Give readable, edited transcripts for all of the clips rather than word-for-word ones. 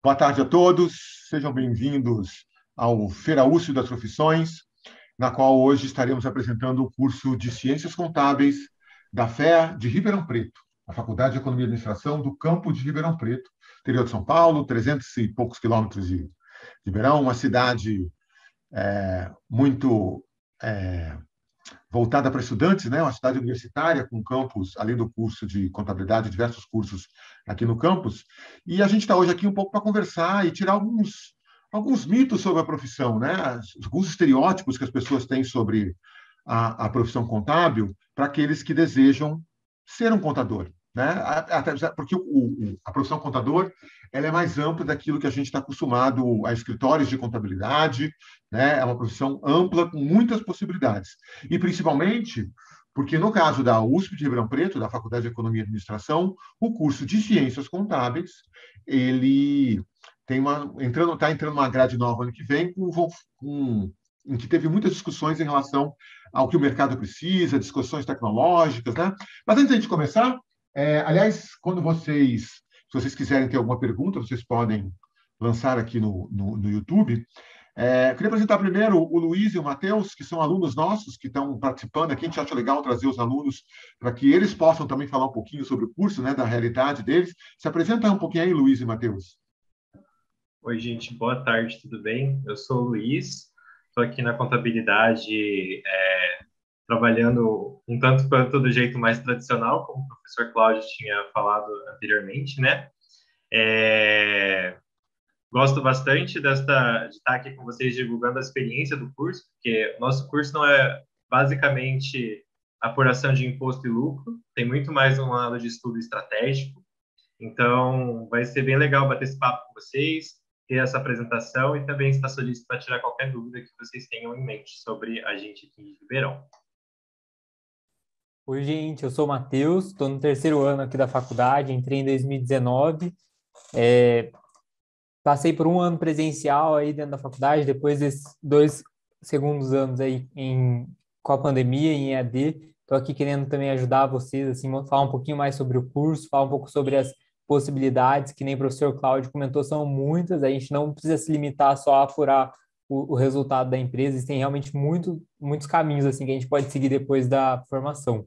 Boa tarde a todos, sejam bem-vindos ao Feira USP das Profissões, na qual hoje estaremos apresentando o curso de Ciências Contábeis da FEA de Ribeirão Preto, a Faculdade de Economia e Administração do campo de Ribeirão Preto, interior de São Paulo, 300 e poucos quilômetros de Ribeirão, uma cidade muito voltada para estudantes, né? Uma cidade universitária com campus, além do curso de contabilidade, diversos cursos aqui no campus. E a gente está hoje aqui um pouco para conversar e tirar alguns mitos sobre a profissão, né? Alguns estereótipos que as pessoas têm sobre a profissão contábil para aqueles que desejam ser um contador, né? Porque a profissão contador ela é mais ampla daquilo que a gente está acostumado a escritórios de contabilidade, né? É uma profissão ampla com muitas possibilidades. E principalmente porque, no caso da USP de Ribeirão Preto, da Faculdade de Economia e Administração, o curso de Ciências Contábeis, ele está entrando uma grade nova ano que vem, em que teve muitas discussões em relação ao que o mercado precisa, discussões tecnológicas, né? Mas antes de começar, aliás, se vocês quiserem ter alguma pergunta, vocês podem lançar aqui no YouTube. Queria apresentar primeiro o Luiz e o Matheus, que são alunos nossos, que estão participando aqui. A gente acha legal trazer os alunos para que eles possam também falar um pouquinho sobre o curso, né, da realidade deles. Se apresenta um pouquinho aí, Luiz e Matheus. Oi, gente. Boa tarde, tudo bem? Eu sou o Luiz, estou aqui na contabilidade, trabalhando um tanto quanto do jeito mais tradicional, como o professor Cláudio tinha falado anteriormente, né? Gosto bastante de estar aqui com vocês divulgando a experiência do curso, porque o nosso curso não é basicamente apuração de imposto e lucro, tem muito mais um lado de estudo estratégico. Então, vai ser bem legal bater esse papo com vocês, ter essa apresentação e também estar solícito para tirar qualquer dúvida que vocês tenham em mente sobre a gente aqui em Ribeirão. Oi, gente, eu sou o Matheus, estou no terceiro ano aqui da faculdade, entrei em 2019, passei por um ano presencial aí dentro da faculdade, depois desses 2 segundos anos aí com a pandemia em EAD. Estou aqui querendo também ajudar vocês, assim, falar um pouquinho mais sobre o curso, falar um pouco sobre as possibilidades, que nem o professor Cláudio comentou, são muitas, a gente não precisa se limitar só a apurar o resultado da empresa, existem realmente muitos caminhos assim, que a gente pode seguir depois da formação.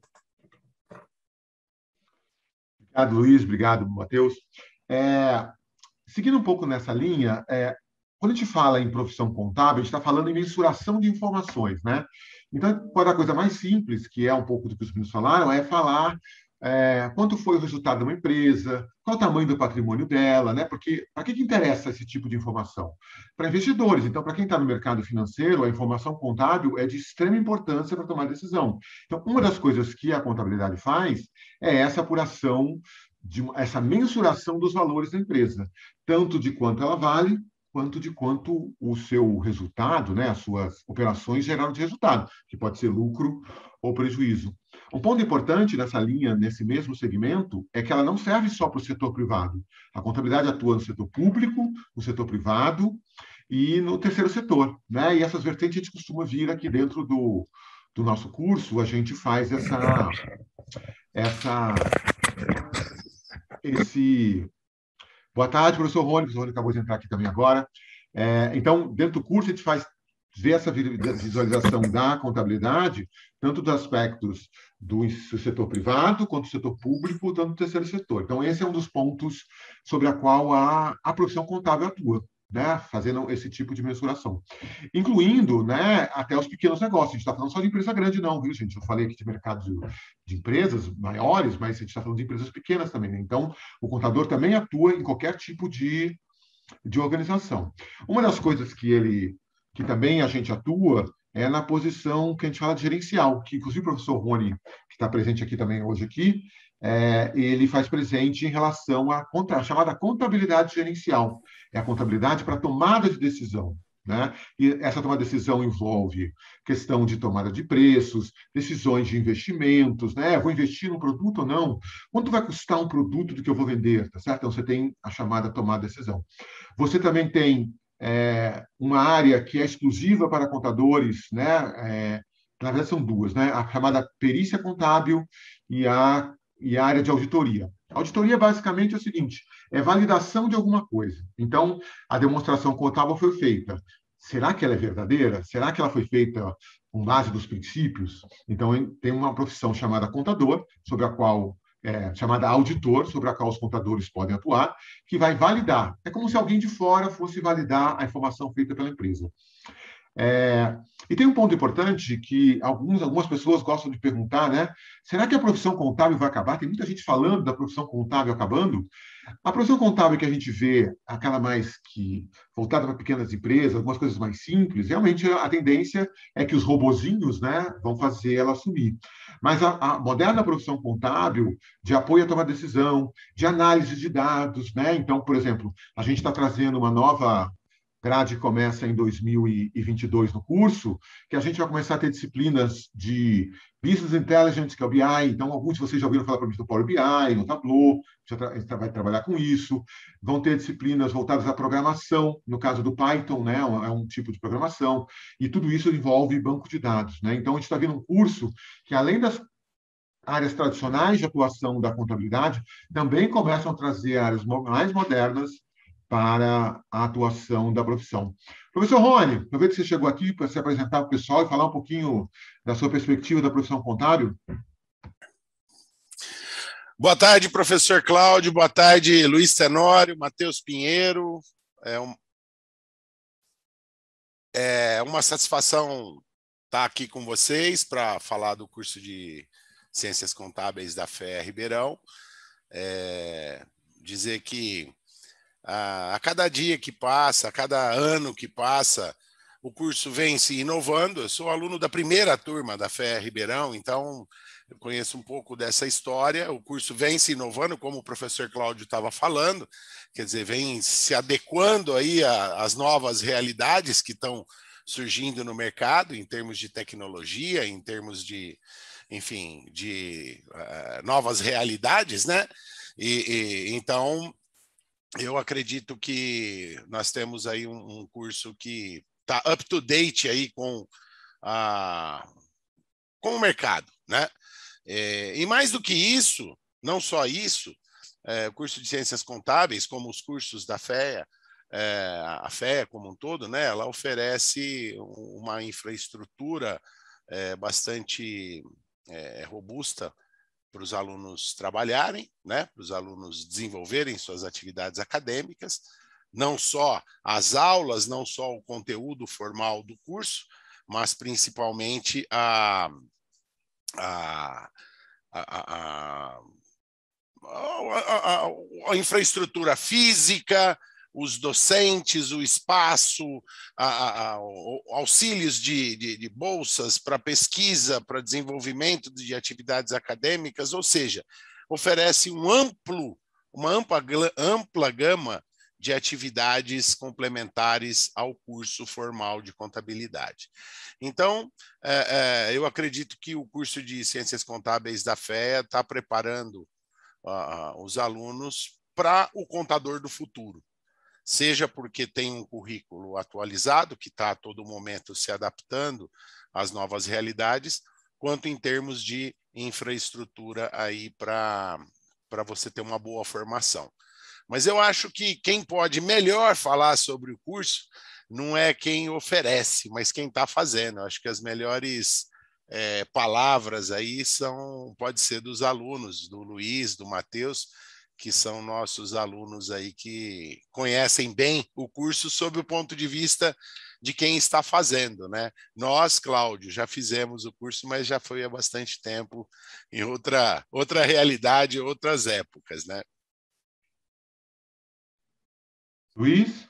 Obrigado, Luiz. Obrigado, Matheus. Seguindo um pouco nessa linha, quando a gente fala em profissão contábil, a gente está falando em mensuração de informações, né? Então, qual é a coisa mais simples, que é um pouco do que os meninos falaram, é falar quanto foi o resultado de uma empresa, qual o tamanho do patrimônio dela, né? Porque para que interessa esse tipo de informação? Para investidores. Então, para quem está no mercado financeiro, a informação contábil é de extrema importância para tomar decisão. Então, uma das coisas que a contabilidade faz é essa apuração, essa mensuração dos valores da empresa, tanto de quanto ela vale, quanto de quanto o seu resultado, né, as suas operações geraram de resultado, que pode ser lucro ou prejuízo. Um ponto importante nessa linha, nesse mesmo segmento, é que ela não serve só para o setor privado. A contabilidade atua no setor público, no setor privado e no terceiro setor, né? E essas vertentes a gente costuma vir aqui dentro do nosso curso, a gente faz esse... Boa tarde, professor Rony. O professor Rony acabou de entrar aqui também agora. Então, dentro do curso, a gente vê essa visualização da contabilidade, tanto dos aspectos do setor privado, quanto do setor público, tanto do terceiro setor. Então, esse é um dos pontos sobre a qual a profissão contábil atua, né? Fazendo esse tipo de mensuração. Incluindo, né, até os pequenos negócios. A gente está falando só de empresa grande, não, viu, gente? Eu falei aqui de mercado de empresas maiores, mas a gente está falando de empresas pequenas também, né? Então, o contador também atua em qualquer tipo de organização. Uma das coisas que também a gente atua é na posição que a gente fala de gerencial, que inclusive o professor Rony, que está presente aqui também hoje aqui, ele faz presente em relação à chamada contabilidade gerencial. É a contabilidade para tomada de decisão, né? E essa tomada de decisão envolve questão de tomada de preços, decisões de investimentos, né? Vou investir num produto ou não? Quanto vai custar um produto do que eu vou vender? Tá certo? Então, você tem a chamada tomada de decisão. Você também tem uma área que é exclusiva para contadores, né? Na verdade, são duas, né? A chamada perícia contábil e a área de auditoria. Auditoria, basicamente, é o seguinte: é validação de alguma coisa. Então, a demonstração contábil foi feita. Será que ela é verdadeira? Será que ela foi feita com base dos princípios? Então, tem uma profissão chamada contador, sobre a qual chamada auditor, sobre a qual os contadores podem atuar, que vai validar. É como se alguém de fora fosse validar a informação feita pela empresa. E tem um ponto importante que algumas pessoas gostam de perguntar, né? Será que a profissão contábil vai acabar? Tem muita gente falando da profissão contábil acabando. A profissão contábil que a gente vê, aquela mais que voltada para pequenas empresas, algumas coisas mais simples, realmente a tendência é que os robozinhos, né, vão fazer ela sumir. Mas a moderna profissão contábil, de apoio à tomada de decisão, de análise de dados, né? Então, por exemplo, a gente está trazendo uma nova grade, começa em 2022 no curso, que a gente vai começar a ter disciplinas de Business Intelligence, que é o BI. Então, alguns de vocês já ouviram falar para mim do Power BI, no Tableau, a gente vai trabalhar com isso. Vão ter disciplinas voltadas à programação, no caso do Python, né, é um tipo de programação, e tudo isso envolve banco de dados, né? Então, a gente está vendo um curso que, além das áreas tradicionais de atuação da contabilidade, também começam a trazer áreas mais modernas para a atuação da profissão. Professor Rony, aproveito que você chegou aqui para se apresentar para o pessoal e falar um pouquinho da sua perspectiva da profissão contábil. Boa tarde, professor Cláudio. Boa tarde, Luiz Tenório, Matheus Pinheiro. É uma satisfação estar aqui com vocês para falar do curso de Ciências Contábeis da FEA Ribeirão. Dizer que a cada dia que passa, a cada ano que passa, o curso vem se inovando. Eu sou aluno da primeira turma da FEA Ribeirão, então eu conheço um pouco dessa história. O curso vem se inovando, como o professor Cláudio estava falando, quer dizer, vem se adequando aí às novas realidades que estão surgindo no mercado, em termos de tecnologia, em termos de, enfim, de novas realidades, né? Então, eu acredito que nós temos aí um curso que está up to date aí com o mercado, né? E mais do que isso, não só isso, o curso de Ciências Contábeis, como os cursos da FEA, a FEA como um todo, né? Ela oferece uma infraestrutura bastante robusta para os alunos trabalharem, né, para os alunos desenvolverem suas atividades acadêmicas, não só as aulas, não só o conteúdo formal do curso, mas principalmente a infraestrutura física, os docentes, o espaço, auxílios de bolsas para pesquisa, para desenvolvimento de atividades acadêmicas, ou seja, oferece uma ampla gama de atividades complementares ao curso formal de contabilidade. Então, eu acredito que o curso de Ciências Contábeis da FEA está preparando os alunos para o contador do futuro, seja porque tem um currículo atualizado, que está a todo momento se adaptando às novas realidades, quanto em termos de infraestrutura aí para você ter uma boa formação. Mas eu acho que quem pode melhor falar sobre o curso não é quem oferece, mas quem está fazendo. Eu acho que as melhores palavras aí pode ser dos alunos, do Luiz, do Matheus, que são nossos alunos aí que conhecem bem o curso sob o ponto de vista de quem está fazendo, né? Nós, Cláudio, já fizemos o curso, mas já foi há bastante tempo, em outra realidade, outras épocas, né? Luiz?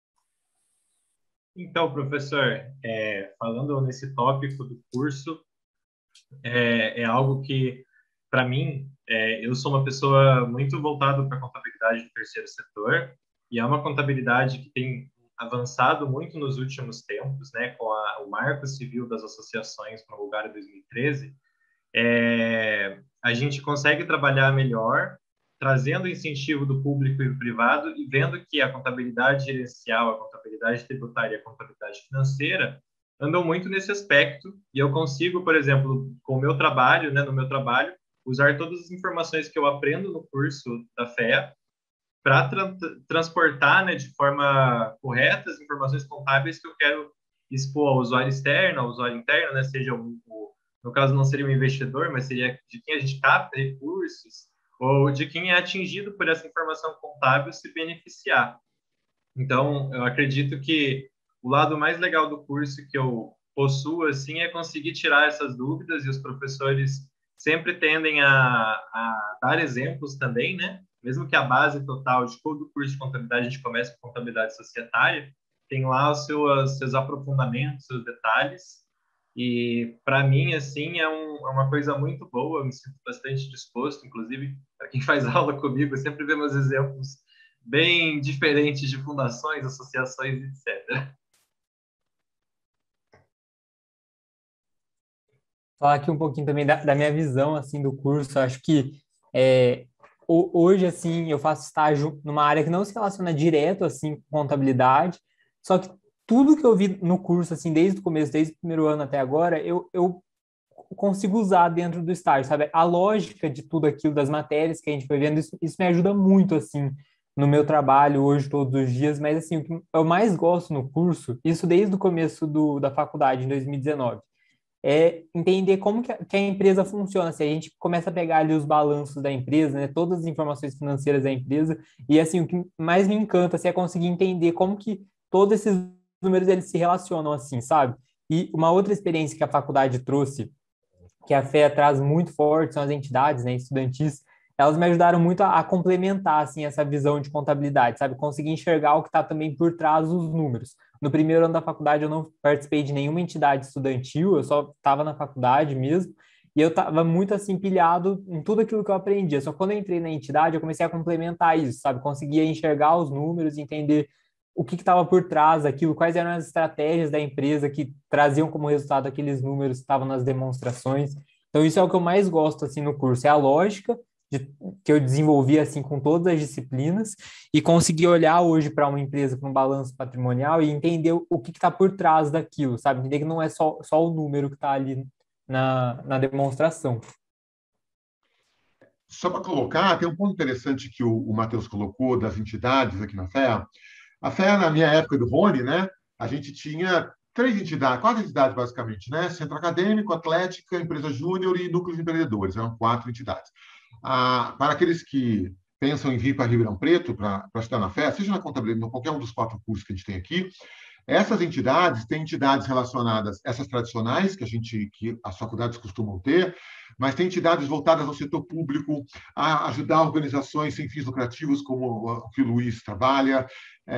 Então, professor, falando nesse tópico do curso, é algo que, para mim, eu sou uma pessoa muito voltada para a contabilidade do terceiro setor, e é uma contabilidade que tem avançado muito nos últimos tempos, né, com o Marco Civil das Associações promulgado em 2013, a gente consegue trabalhar melhor, trazendo incentivo do público e do privado e vendo que a contabilidade gerencial, a contabilidade tributária e a contabilidade financeira andam muito nesse aspecto, e eu consigo, por exemplo, com o meu trabalho, né, no meu trabalho, usar todas as informações que eu aprendo no curso da FEA para transportar, né, de forma correta as informações contábeis que eu quero expor ao usuário externo, ao usuário interno, né, seja no caso não seria um investidor, mas seria de quem a gente capta recursos, ou de quem é atingido por essa informação contábil se beneficiar. Então, eu acredito que o lado mais legal do curso que eu possuo, assim, é conseguir tirar essas dúvidas, e os professores sempre tendem a dar exemplos também, né? Mesmo que a base total de todo o curso de contabilidade, a gente começa com contabilidade societária, tem lá os seus aprofundamentos, seus detalhes, e para mim, assim, é uma coisa muito boa, eu me sinto bastante disposto, inclusive, para quem faz aula comigo, eu sempre vê meus exemplos bem diferentes de fundações, associações, etc. Falar aqui um pouquinho também da minha visão, assim, do curso. Eu acho que hoje, assim, eu faço estágio numa área que não se relaciona direto, assim, com contabilidade, só que tudo que eu vi no curso, assim, desde o começo, desde o primeiro ano até agora, eu consigo usar dentro do estágio, sabe? A lógica de tudo aquilo, das matérias que a gente foi vendo, isso me ajuda muito, assim, no meu trabalho hoje, todos os dias, mas, assim, o que eu mais gosto no curso, isso desde o começo da faculdade, em 2019, é entender como que a empresa funciona. Se a gente começa a pegar ali os balanços da empresa, né, todas as informações financeiras da empresa, e assim, o que mais me encanta assim, é conseguir entender como que todos esses números eles se relacionam assim, sabe? E uma outra experiência que a faculdade trouxe, que a FEA traz muito forte, são as entidades, né, estudantis, elas me ajudaram muito a complementar, assim, essa visão de contabilidade, sabe? Conseguir enxergar o que está também por trás dos números. No primeiro ano da faculdade, eu não participei de nenhuma entidade estudantil, eu só estava na faculdade mesmo, e eu estava muito, assim, pilhado em tudo aquilo que eu aprendia. Só quando eu entrei na entidade, eu comecei a complementar isso, sabe? Conseguia enxergar os números, entender o que estava por trás daquilo, quais eram as estratégias da empresa que traziam como resultado aqueles números que estavam nas demonstrações. Então, isso é o que eu mais gosto, assim, no curso, é a lógica que eu desenvolvi, assim, com todas as disciplinas e conseguir olhar hoje para uma empresa, para um balanço patrimonial e entender o que está por trás daquilo, sabe? Entender que não é só o número que está ali na demonstração. Só para colocar, tem um ponto interessante que o Matheus colocou das entidades aqui na FEA. A FEA, na minha época do Rony, né, a gente tinha três entidades, quatro entidades basicamente, né? Centro acadêmico, atlética, empresa júnior e núcleos empreendedores. Eram quatro entidades. Para aqueles que pensam em vir para Ribeirão Preto para estudar na FEA, seja na contabilidade, em qualquer um dos quatro cursos que a gente tem aqui, essas entidades têm entidades relacionadas, essas tradicionais, que as faculdades costumam ter, mas tem entidades voltadas ao setor público, a ajudar organizações sem fins lucrativos, como o que o Luiz trabalha,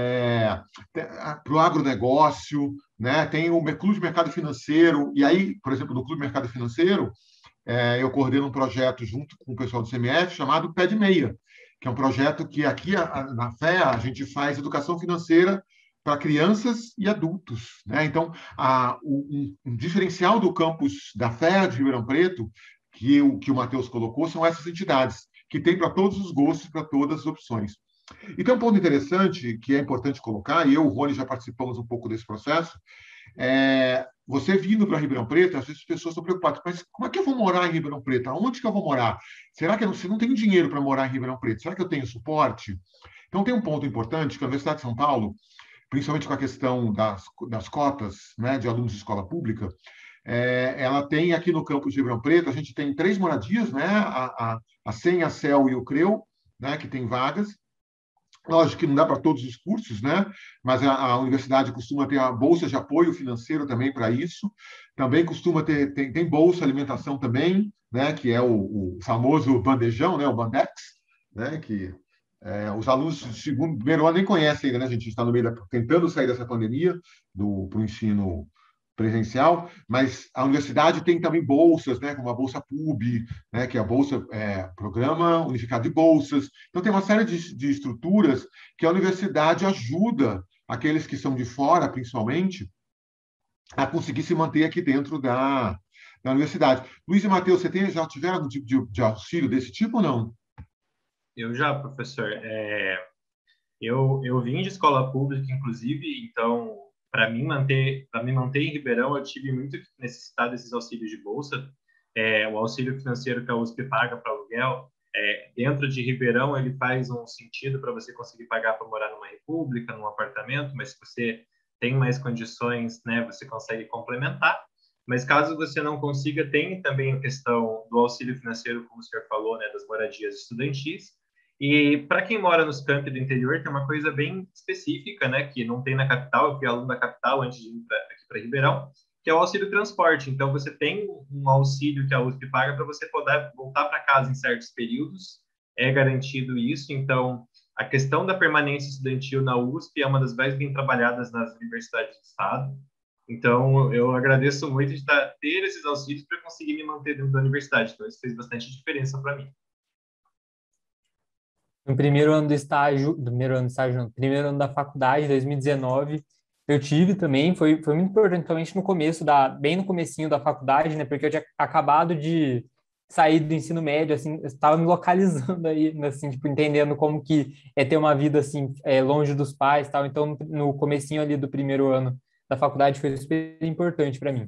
para o agronegócio, né? Tem o Clube de Mercado Financeiro, e aí, por exemplo, no Clube de Mercado Financeiro, eu coordeno um projeto junto com o pessoal do CMF chamado Pé de Meia, que é um projeto que aqui na FEA a gente faz educação financeira para crianças e adultos, né? Então, um diferencial do campus da FEA de Ribeirão Preto, que o Matheus colocou, são essas entidades, que tem para todos os gostos, para todas as opções. E tem um ponto interessante que é importante colocar, e eu e o Rony já participamos um pouco desse processo, você vindo para Ribeirão Preto, às vezes as pessoas estão preocupadas, mas como é que eu vou morar em Ribeirão Preto? Aonde que eu vou morar? Será que se não tenho dinheiro para morar em Ribeirão Preto, será que eu tenho suporte? Então tem um ponto importante que a Universidade de São Paulo, principalmente com a questão das cotas, né, de alunos de escola pública, ela tem aqui no campus de Ribeirão Preto, a gente tem 3 moradias, né, a SEM, a CEL e o CREU, né, que tem vagas. Lógico que não dá para todos os cursos, né? Mas a universidade costuma ter a bolsa de apoio financeiro também para isso. Também costuma tem bolsa alimentação também, né? Que é o famoso bandejão, né? O Bandex, né? Que os alunos de segundo, primeiro ano nem conhecem ainda, né? A gente está no meio tentando sair dessa pandemia para o ensino presencial, mas a universidade tem também bolsas, né, como a Bolsa PUB, né, que é a Bolsa Programa Unificado de Bolsas. Então, tem uma série de estruturas que a universidade ajuda aqueles que são de fora, principalmente, a conseguir se manter aqui dentro da universidade. Luiz e Matheus, já tiveram algum tipo de auxílio desse tipo ou não? Eu já, professor. Eu vim de escola pública, inclusive, então, para me manter em Ribeirão, eu tive muito que necessitar desses auxílios de bolsa. o auxílio financeiro que a USP paga para aluguel, dentro de Ribeirão, ele faz um sentido para você conseguir pagar para morar numa república, num apartamento, mas se você tem mais condições, né, você consegue complementar. Mas caso você não consiga, tem também a questão do auxílio financeiro, como o senhor falou, né, das moradias estudantis. E para quem mora nos campos do interior, tem uma coisa bem específica, né, que não tem na capital. Eu fui aluno da capital antes de ir aqui para Ribeirão, que é o auxílio transporte. Então, você tem um auxílio que a USP paga para você poder voltar para casa em certos períodos, é garantido isso. Então, a questão da permanência estudantil na USP é uma das mais bem trabalhadas nas universidades do estado. Então, eu agradeço muito de ter esses auxílios para conseguir me manter dentro da universidade. Então, isso fez bastante diferença para mim. No primeiro ano do estágio, no primeiro ano da faculdade, 2019, eu tive também, foi muito importante, principalmente no começo, bem no comecinho da faculdade, né, porque eu tinha acabado de sair do ensino médio, assim, eu estava me localizando aí, assim, tipo, entendendo como que é ter uma vida, assim, longe dos pais e tal, então no comecinho ali do primeiro ano da faculdade foi super importante para mim.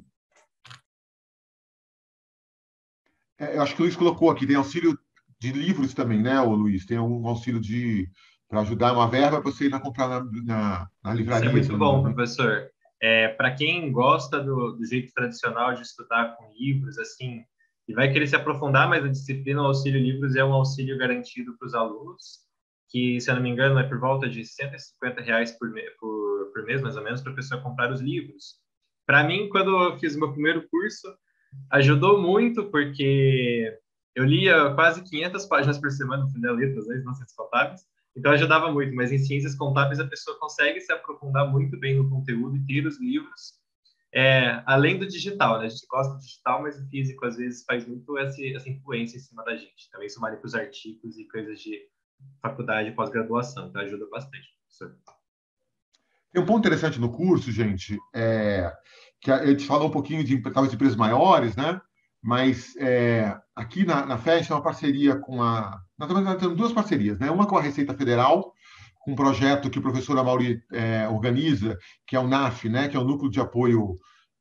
Eu acho que o Luiz colocou aqui, tem auxílio de livros também, né, o Luiz? Tem um auxílio para ajudar uma verba para você ir comprar na livraria. Isso é muito bom, professor. Para quem gosta do jeito tradicional de estudar com livros, assim, e vai querer se aprofundar mais na disciplina, o auxílio livros é um auxílio garantido para os alunos, que, se eu não me engano, é por volta de R$ 150 por mês, mais ou menos, para a pessoa comprar os livros. Para mim, quando eu fiz o meu primeiro curso, ajudou muito, porque eu lia quase 500 páginas por semana, no final letras, não ciências contábeis, então ajudava muito, mas em ciências contábeis a pessoa consegue se aprofundar muito bem no conteúdo e ter os livros, além do digital, né? A gente gosta do digital, mas o físico às vezes faz muito essa influência em cima da gente. Também somar para os artigos e coisas de faculdade e pós-graduação, então ajuda bastante, professor. Tem um ponto interessante no curso, gente, que a gente falou um pouquinho de talvez empresas maiores, né? Mas aqui na FEST é uma parceria nós estamos tendo duas parcerias, né? Uma com a Receita Federal, com um projeto que o professor Amaury organiza, que é o NAF, né? Que é o Núcleo de Apoio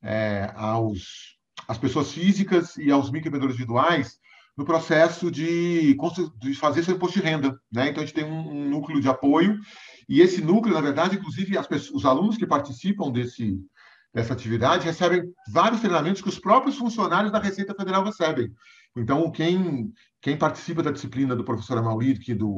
às pessoas físicas e aos microempreendedores individuais, no processo de fazer seu imposto de renda, né? Então, a gente tem um núcleo de apoio, e esse núcleo, na verdade, inclusive, os alunos que participam dessa atividade recebem vários treinamentos que os próprios funcionários da Receita Federal recebem. Então, quem participa da disciplina do professor Amaury,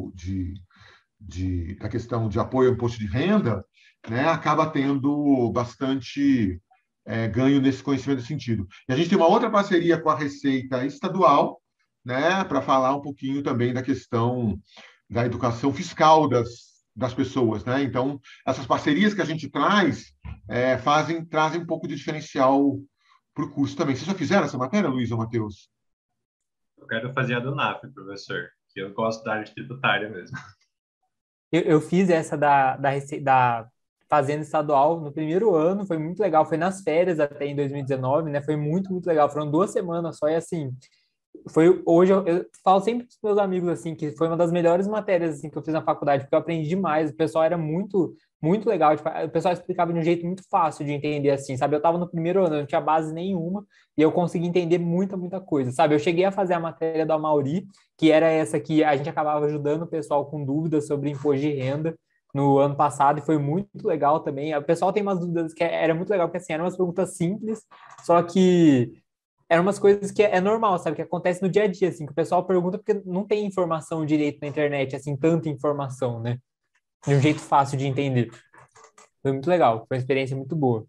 da questão de apoio ao imposto de renda, né, acaba tendo bastante ganho nesse conhecimento desse sentido. E a gente tem uma outra parceria com a Receita Estadual, né, para falar um pouquinho também da questão da educação fiscal das pessoas, né? Então, essas parcerias que a gente traz trazem um pouco de diferencial para o curso também. Vocês já fizeram essa matéria, Luiz ou Matheus? Eu quero fazer a do NAF, professor, que eu gosto da área tributária mesmo. Eu fiz essa da Fazenda Estadual no primeiro ano, foi muito legal, foi nas férias até em 2019, né? Foi muito, muito legal, foram 2 semanas só, e assim, hoje eu falo sempre para os meus amigos assim que foi uma das melhores matérias assim que eu fiz na faculdade, porque eu aprendi demais, o pessoal era muito muito legal, tipo, o pessoal explicava de um jeito muito fácil de entender, assim, sabe? Eu estava no primeiro ano, eu não tinha base nenhuma, e eu consegui entender muita coisa, sabe? Eu cheguei a fazer a matéria do Amaury, que era essa que a gente acabava ajudando o pessoal com dúvidas sobre imposto de renda no ano passado, e foi muito legal também. O pessoal tem umas dúvidas que era muito legal, porque assim, eram umas perguntas simples, só que eram umas coisas que é normal, sabe? Que acontece no dia a dia, assim, que o pessoal pergunta porque não tem informação direito na internet, assim, tanta informação, né? De um jeito fácil de entender. Foi muito legal, foi uma experiência muito boa.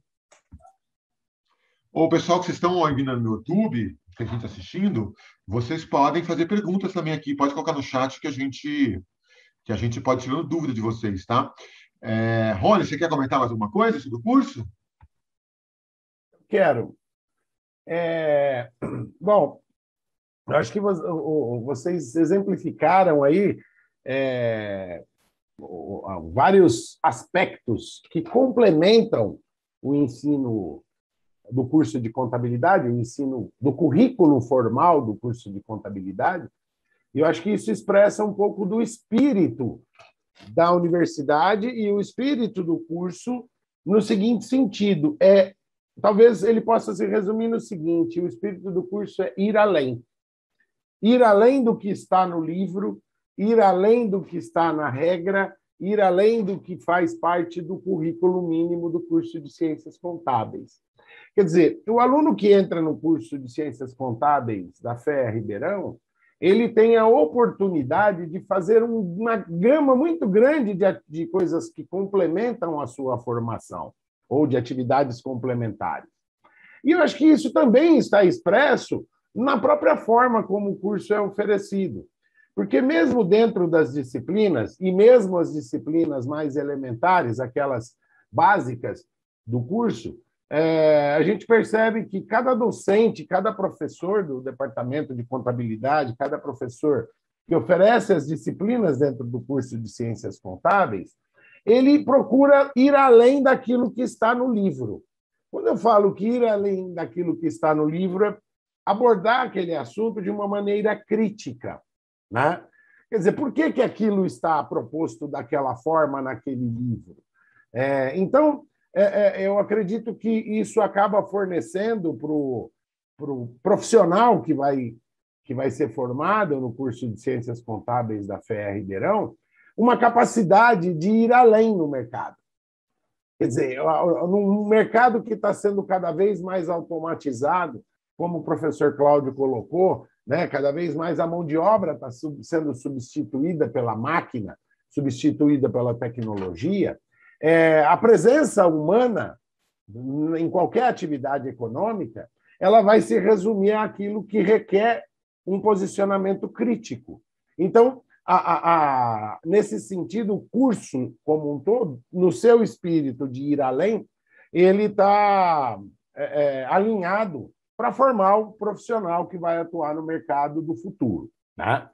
O pessoal que vocês estão ouvindo no YouTube, que a gente está assistindo, vocês podem fazer perguntas também aqui, pode colocar no chat que a gente pode tirar dúvida de vocês, tá? Rony, você quer comentar mais alguma coisa sobre o curso? Quero. Bom, eu acho que vocês exemplificaram aí vários aspectos que complementam o ensino do curso de contabilidade, o ensino do currículo formal do curso de contabilidade, e eu acho que isso expressa um pouco do espírito da universidade e o espírito do curso no seguinte sentido, talvez ele possa se resumir no seguinte: o espírito do curso é ir além. Ir além do que está no livro, ir além do que está na regra, ir além do que faz parte do currículo mínimo do curso de Ciências Contábeis. Quer dizer, o aluno que entra no curso de Ciências Contábeis da FEA Ribeirão, ele tem a oportunidade de fazer uma gama muito grande de coisas que complementam a sua formação, ou de atividades complementares. E eu acho que isso também está expresso na própria forma como o curso é oferecido. Porque mesmo dentro das disciplinas, e mesmo as disciplinas mais elementares, aquelas básicas do curso, a gente percebe que cada docente, cada professor do departamento de contabilidade, cada professor que oferece as disciplinas dentro do curso de Ciências Contábeis, ele procura ir além daquilo que está no livro. Quando eu falo que ir além daquilo que está no livro, é abordar aquele assunto de uma maneira crítica, né? Quer dizer, por que aquilo está proposto daquela forma naquele livro? Então, eu acredito que isso acaba fornecendo para o profissional que vai ser formado no curso de Ciências Contábeis da FEA Ribeirão uma capacidade de ir além no mercado. Quer dizer, num mercado que está sendo cada vez mais automatizado, como o professor Cláudio colocou, né, cada vez mais a mão de obra está sendo substituída pela máquina, substituída pela tecnologia. A presença humana em qualquer atividade econômica, ela vai se resumir àquilo que requer um posicionamento crítico. Então, nesse sentido, o curso como um todo, no seu espírito de ir além, ele está alinhado para formar o profissional que vai atuar no mercado do futuro, né?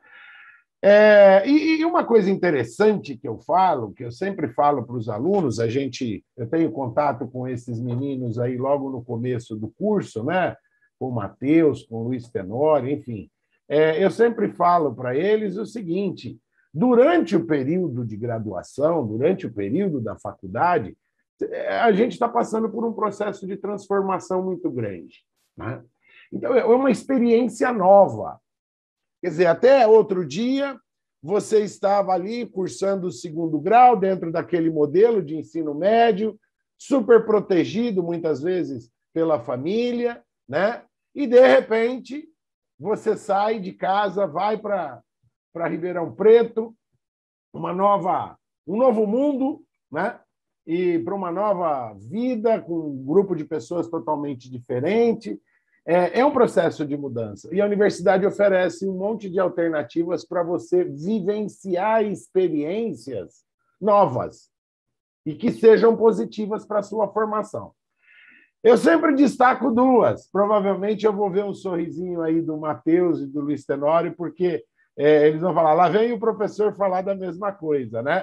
E uma coisa interessante que eu sempre falo para os alunos, eu tenho contato com esses meninos aí logo no começo do curso, né? Com o Matheus, com o Luiz Tenório, enfim. Eu sempre falo para eles o seguinte: durante o período de graduação, durante o período da faculdade, a gente está passando por um processo de transformação muito grande, né? Então, é uma experiência nova. Quer dizer, até outro dia, você estava ali cursando o 2º grau dentro daquele modelo de ensino médio, super protegido, muitas vezes, pela família, né? E, de repente, você sai de casa, vai para Ribeirão Preto, um novo mundo, né? E para uma nova vida, com um grupo de pessoas totalmente diferente. É um processo de mudança. E a universidade oferece um monte de alternativas para você vivenciar experiências novas e que sejam positivas para a sua formação. Eu sempre destaco 2. Provavelmente eu vou ver um sorrisinho aí do Matheus e do Luiz Tenório, porque eles vão falar, lá vem o professor falar da mesma coisa, né?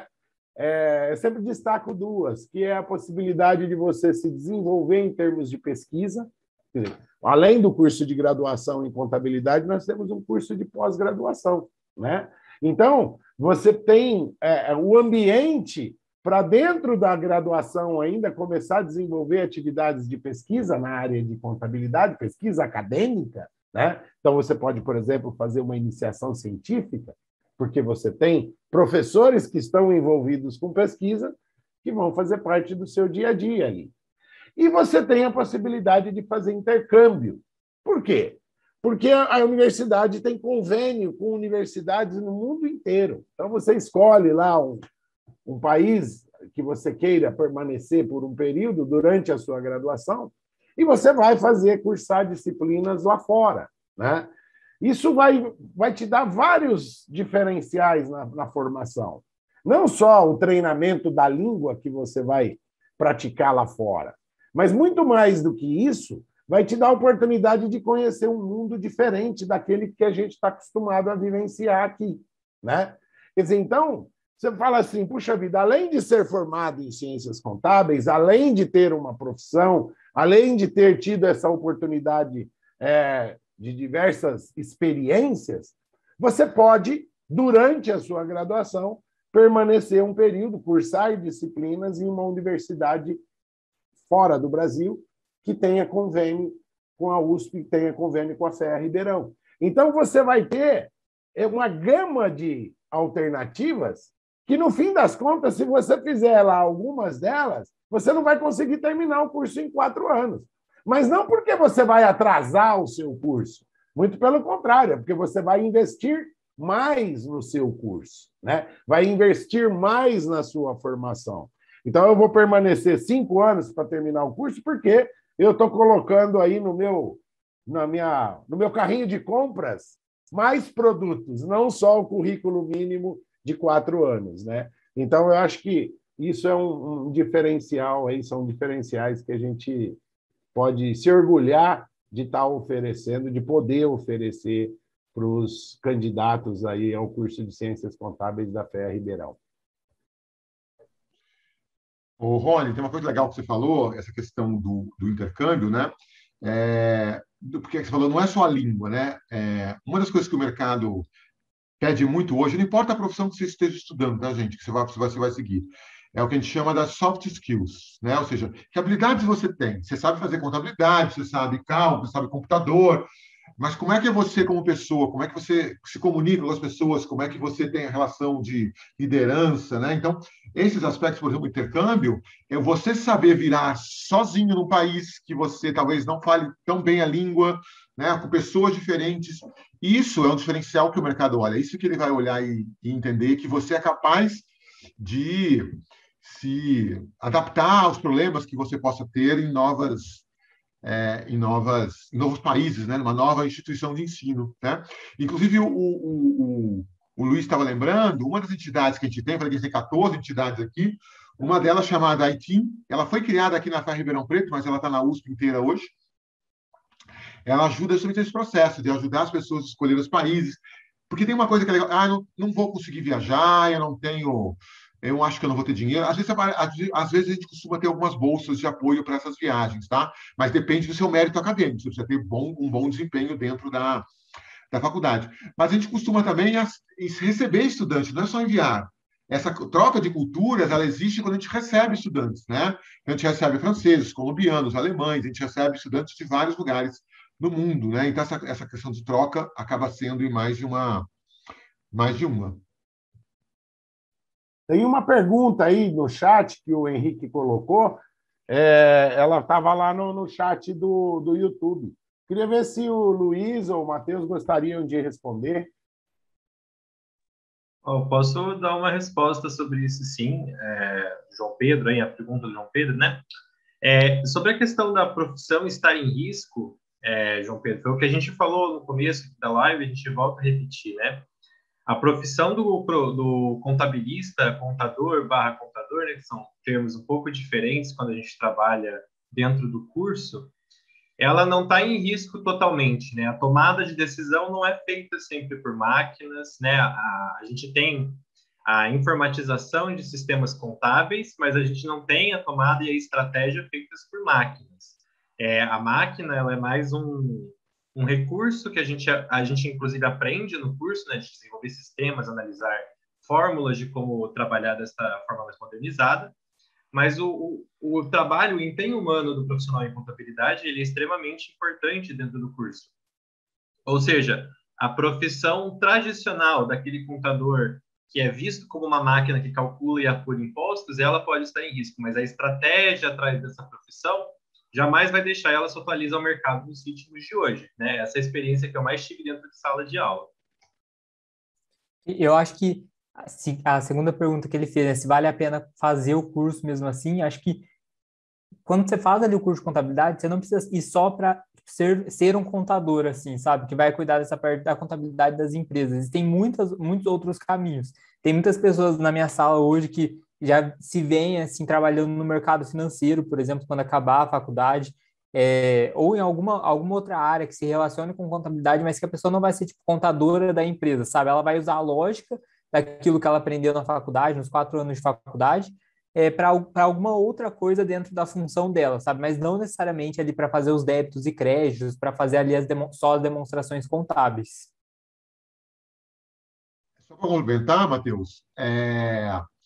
Eu sempre destaco 2, que é a possibilidade de você se desenvolver em termos de pesquisa. Quer dizer, além do curso de graduação em contabilidade, nós temos um curso de pós-graduação, né? Então, você tem o ambiente para, dentro da graduação ainda, começar a desenvolver atividades de pesquisa na área de contabilidade, pesquisa acadêmica, né? Então, você pode, por exemplo, fazer uma iniciação científica, porque você tem professores que estão envolvidos com pesquisa que vão fazer parte do seu dia a dia ali. E você tem a possibilidade de fazer intercâmbio. Por quê? Porque a universidade tem convênio com universidades no mundo inteiro. Então, você escolhe lá um país que você queira permanecer por um período durante a sua graduação e você vai cursar disciplinas lá fora, né? Isso vai te dar vários diferenciais na formação. Não só o treinamento da língua que você vai praticar lá fora, mas muito mais do que isso, vai te dar a oportunidade de conhecer um mundo diferente daquele que a gente está acostumado a vivenciar aqui, né? Quer dizer, então, você fala assim, puxa vida, além de ser formado em ciências contábeis, além de ter uma profissão, além de ter tido essa oportunidade de diversas experiências, você pode, durante a sua graduação, permanecer um período, cursar disciplinas em uma universidade fora do Brasil, que tenha convênio com a USP, que tenha convênio com a FEA Ribeirão. Então, você vai ter uma gama de alternativas que, no fim das contas, se você fizer lá algumas delas, você não vai conseguir terminar o curso em 4 anos. Mas não porque você vai atrasar o seu curso, muito pelo contrário, é porque você vai investir mais no seu curso, né? Vai investir mais na sua formação. Então, eu vou permanecer 5 anos para terminar o curso, porque eu estou colocando aí no meu carrinho de compras mais produtos, não só o currículo mínimo de 4 anos, né? Então, eu acho que isso é um diferencial, aí, são diferenciais que a gente pode se orgulhar de estar oferecendo, de poder oferecer para os candidatos aí ao curso de Ciências Contábeis da FEA Ribeirão. Ô, Rony, tem uma coisa legal que você falou, essa questão do intercâmbio, né? Porque você falou, não é só a língua, né? Uma das coisas que o mercado pede muito hoje, não importa a profissão que você esteja estudando, tá, gente? Que você vai seguir. É o que a gente chama das soft skills, né? Ou seja, que habilidades você tem? Você sabe fazer contabilidade, você sabe cálculo, você sabe computador, mas como é que é você como pessoa? Como é que você se comunica com as pessoas? Como é que você tem a relação de liderança, né? Então, esses aspectos, por exemplo, do intercâmbio, é você saber virar sozinho num país que você talvez não fale tão bem a língua, né? Com pessoas diferentes. Isso é um diferencial que o mercado olha. Isso que ele vai olhar e entender que você é capaz de se adaptar aos problemas que você possa ter em novos países, né? Numa nova instituição de ensino, né? Inclusive, o Luiz estava lembrando, uma das entidades que a gente tem, eu falei que a gente tem 14 entidades aqui, uma delas chamada ITIM, ela foi criada aqui na FEA Ribeirão Preto, mas ela está na USP inteira hoje. Ela ajuda justamente nesse processo de ajudar as pessoas a escolher os países, porque tem uma coisa que é legal, não vou conseguir viajar, eu acho que eu não vou ter dinheiro. Às vezes a gente costuma ter algumas bolsas de apoio para essas viagens, tá? Mas depende do seu mérito acadêmico, você precisa ter um bom desempenho dentro da faculdade. Mas a gente costuma também receber estudantes, não é só enviar. Essa troca de culturas, ela existe quando a gente recebe estudantes, né? A gente recebe franceses, colombianos, alemães, a gente recebe estudantes de vários lugares do mundo, né? Então, essa questão de troca acaba sendo em mais de uma. Tem uma pergunta aí no chat que o Henrique colocou, ela estava lá no chat do YouTube. Queria ver se o Luiz ou o Matheus gostariam de responder. Eu posso dar uma resposta sobre isso, sim. João Pedro, aí, a pergunta do João Pedro, né? Sobre a questão da profissão estar em risco, João Pedro, foi o que a gente falou no começo da live, a gente volta a repetir, né? A profissão do contabilista, contador, né, que são termos um pouco diferentes quando a gente trabalha dentro do curso, ela não está em risco totalmente, né? A tomada de decisão não é feita sempre por máquinas, né? A gente tem a informatização de sistemas contábeis, mas a gente não tem a tomada e a estratégia feitas por máquinas. A máquina, ela é mais um recurso que a gente inclusive aprende no curso, né, de desenvolver sistemas, analisar fórmulas de como trabalhar dessa forma mais modernizada, mas o trabalho, o empenho humano do profissional em contabilidade, ele é extremamente importante dentro do curso. Ou seja, a profissão tradicional daquele contador que é visto como uma máquina que calcula e apura impostos, ela pode estar em risco, mas a estratégia atrás dessa profissão jamais vai deixar ela se atualizar ao mercado nos ritmos de hoje, né? Essa é a experiência que eu mais tive dentro de sala de aula. Eu acho que a segunda pergunta que ele fez, né, se vale a pena fazer o curso mesmo assim, acho que quando você faz ali o curso de contabilidade, você não precisa ir só para ser um contador, assim, sabe? Que vai cuidar dessa parte da contabilidade das empresas. Existem muitos outros caminhos. Tem muitas pessoas na minha sala hoje que já se veem, assim, trabalhando no mercado financeiro, por exemplo, quando acabar a faculdade, ou em alguma outra área que se relacione com contabilidade, mas que a pessoa não vai ser, tipo, contadora da empresa, sabe? Ela vai usar a lógica daquilo que ela aprendeu na faculdade, nos 4 anos de faculdade, para alguma outra coisa dentro da função dela, sabe? Mas não necessariamente ali para fazer os débitos e créditos, para fazer ali só as demonstrações contábeis. Só para complementar, Matheus,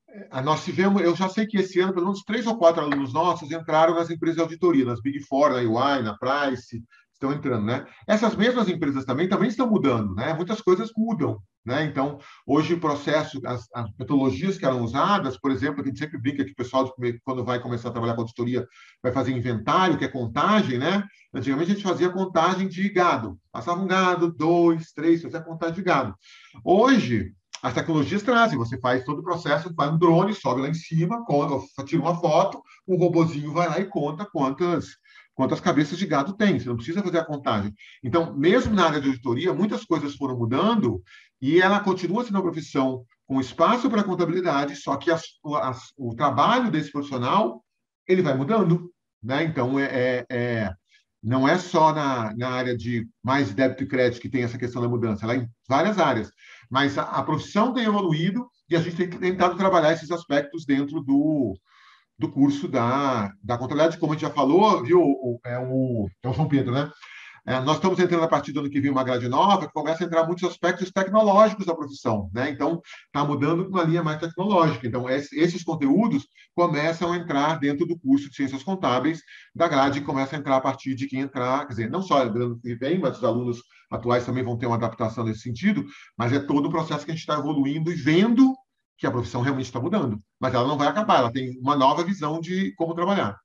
Nós tivemos, eu já sei que esse ano, pelo menos 3 ou 4 alunos nossos entraram nas empresas de auditoria, nas Big Four, na EY, na Price, estão entrando, né? Essas mesmas empresas também estão mudando, né? Muitas coisas mudam, né? Então, hoje o processo, as metodologias que eram usadas, por exemplo, a gente sempre brinca que o pessoal, quando vai começar a trabalhar com auditoria, vai fazer inventário, que é contagem, né? Antigamente a gente fazia contagem de gado. Passava um gado, 2, 3, fazia contagem de gado. Hoje, as tecnologias trazem, você faz todo o processo, vai um drone, sobe lá em cima, tira uma foto, o robozinho vai lá e conta quantas cabeças de gado tem, você não precisa fazer a contagem. Então, mesmo na área de auditoria, muitas coisas foram mudando e ela continua sendo uma profissão com espaço para contabilidade, só que o trabalho desse profissional ele vai mudando, né? Então, não é só na área de mais débito e crédito que tem essa questão da mudança, ela é em várias áreas. Mas a profissão tem evoluído e a gente tem tentado trabalhar esses aspectos dentro do curso da contabilidade, como a gente já falou, viu? É o João Pedro, né? Nós estamos entrando a partir do ano que vem uma grade nova que começa a entrar muitos aspectos tecnológicos da profissão, né? Então, está mudando para uma linha mais tecnológica. Então, esses conteúdos começam a entrar dentro do curso de Ciências Contábeis da grade, começa a entrar a partir de quem entrar, quer dizer, não só do ano que vem, mas os alunos atuais também vão ter uma adaptação nesse sentido, mas é todo o processo que a gente está evoluindo e vendo que a profissão realmente está mudando. Mas ela não vai acabar, ela tem uma nova visão de como trabalhar.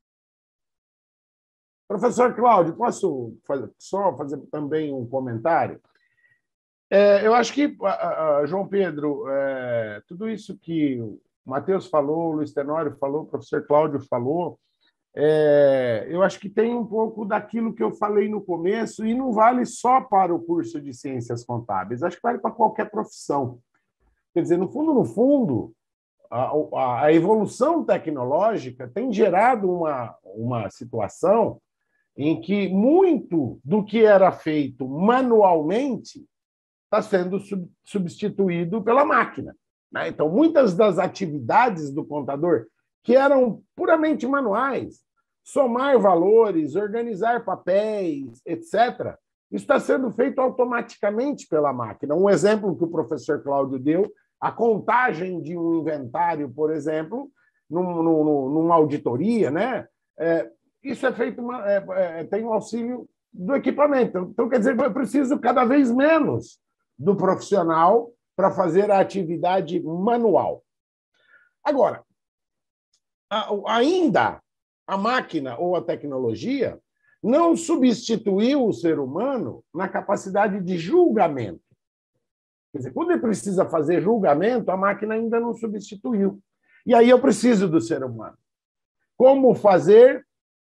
Professor Cláudio, posso só fazer também um comentário? Eu acho que, João Pedro, tudo isso que o Matheus falou, o Luiz Tenório falou, o professor Cláudio falou, eu acho que tem um pouco daquilo que eu falei no começo e não vale só para o curso de Ciências Contábeis, acho que vale para qualquer profissão. Quer dizer, no fundo, a evolução tecnológica tem gerado uma situação em que muito do que era feito manualmente está sendo substituído pela máquina, né? Então, muitas das atividades do contador que eram puramente manuais, somar valores, organizar papéis, etc., isso está sendo feito automaticamente pela máquina. Um exemplo que o professor Cláudio deu, a contagem de um inventário, por exemplo, numa auditoria, né? Isso é feito, tem um auxílio do equipamento. Então, quer dizer, eu preciso cada vez menos do profissional para fazer a atividade manual. Agora, ainda a máquina ou a tecnologia não substituiu o ser humano na capacidade de julgamento. Quer dizer, quando ele precisa fazer julgamento, a máquina ainda não substituiu. E aí eu preciso do ser humano. Como fazer,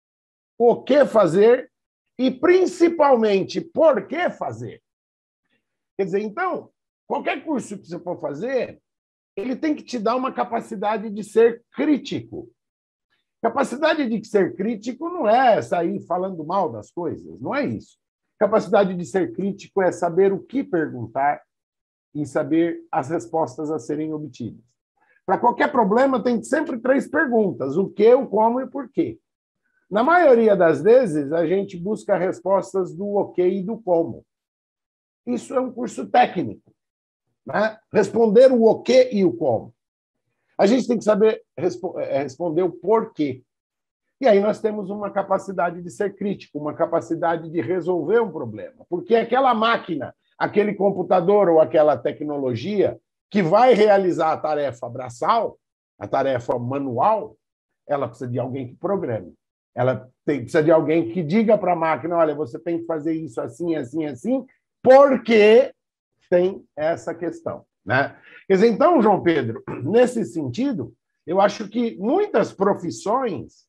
o que fazer e, principalmente, por que fazer. Quer dizer, então, qualquer curso que você for fazer, ele tem que te dar uma capacidade de ser crítico. Capacidade de ser crítico não é sair falando mal das coisas, não é isso. Capacidade de ser crítico é saber o que perguntar e saber as respostas a serem obtidas. Para qualquer problema, tem sempre 3 perguntas: o que, o como e o porquê. Na maioria das vezes, a gente busca respostas do o que e do como. Isso é um curso técnico, né? Responder o o que e o como. A gente tem que saber responder o porquê. E aí nós temos uma capacidade de ser crítico, uma capacidade de resolver um problema. Porque aquela máquina, aquele computador ou aquela tecnologia que vai realizar a tarefa braçal, a tarefa manual, ela precisa de alguém que programe. Ela precisa de alguém que diga para a máquina: olha, você tem que fazer isso assim, assim, assim, porque tem essa questão, né? Quer dizer, então, João Pedro, nesse sentido, eu acho que muitas profissões,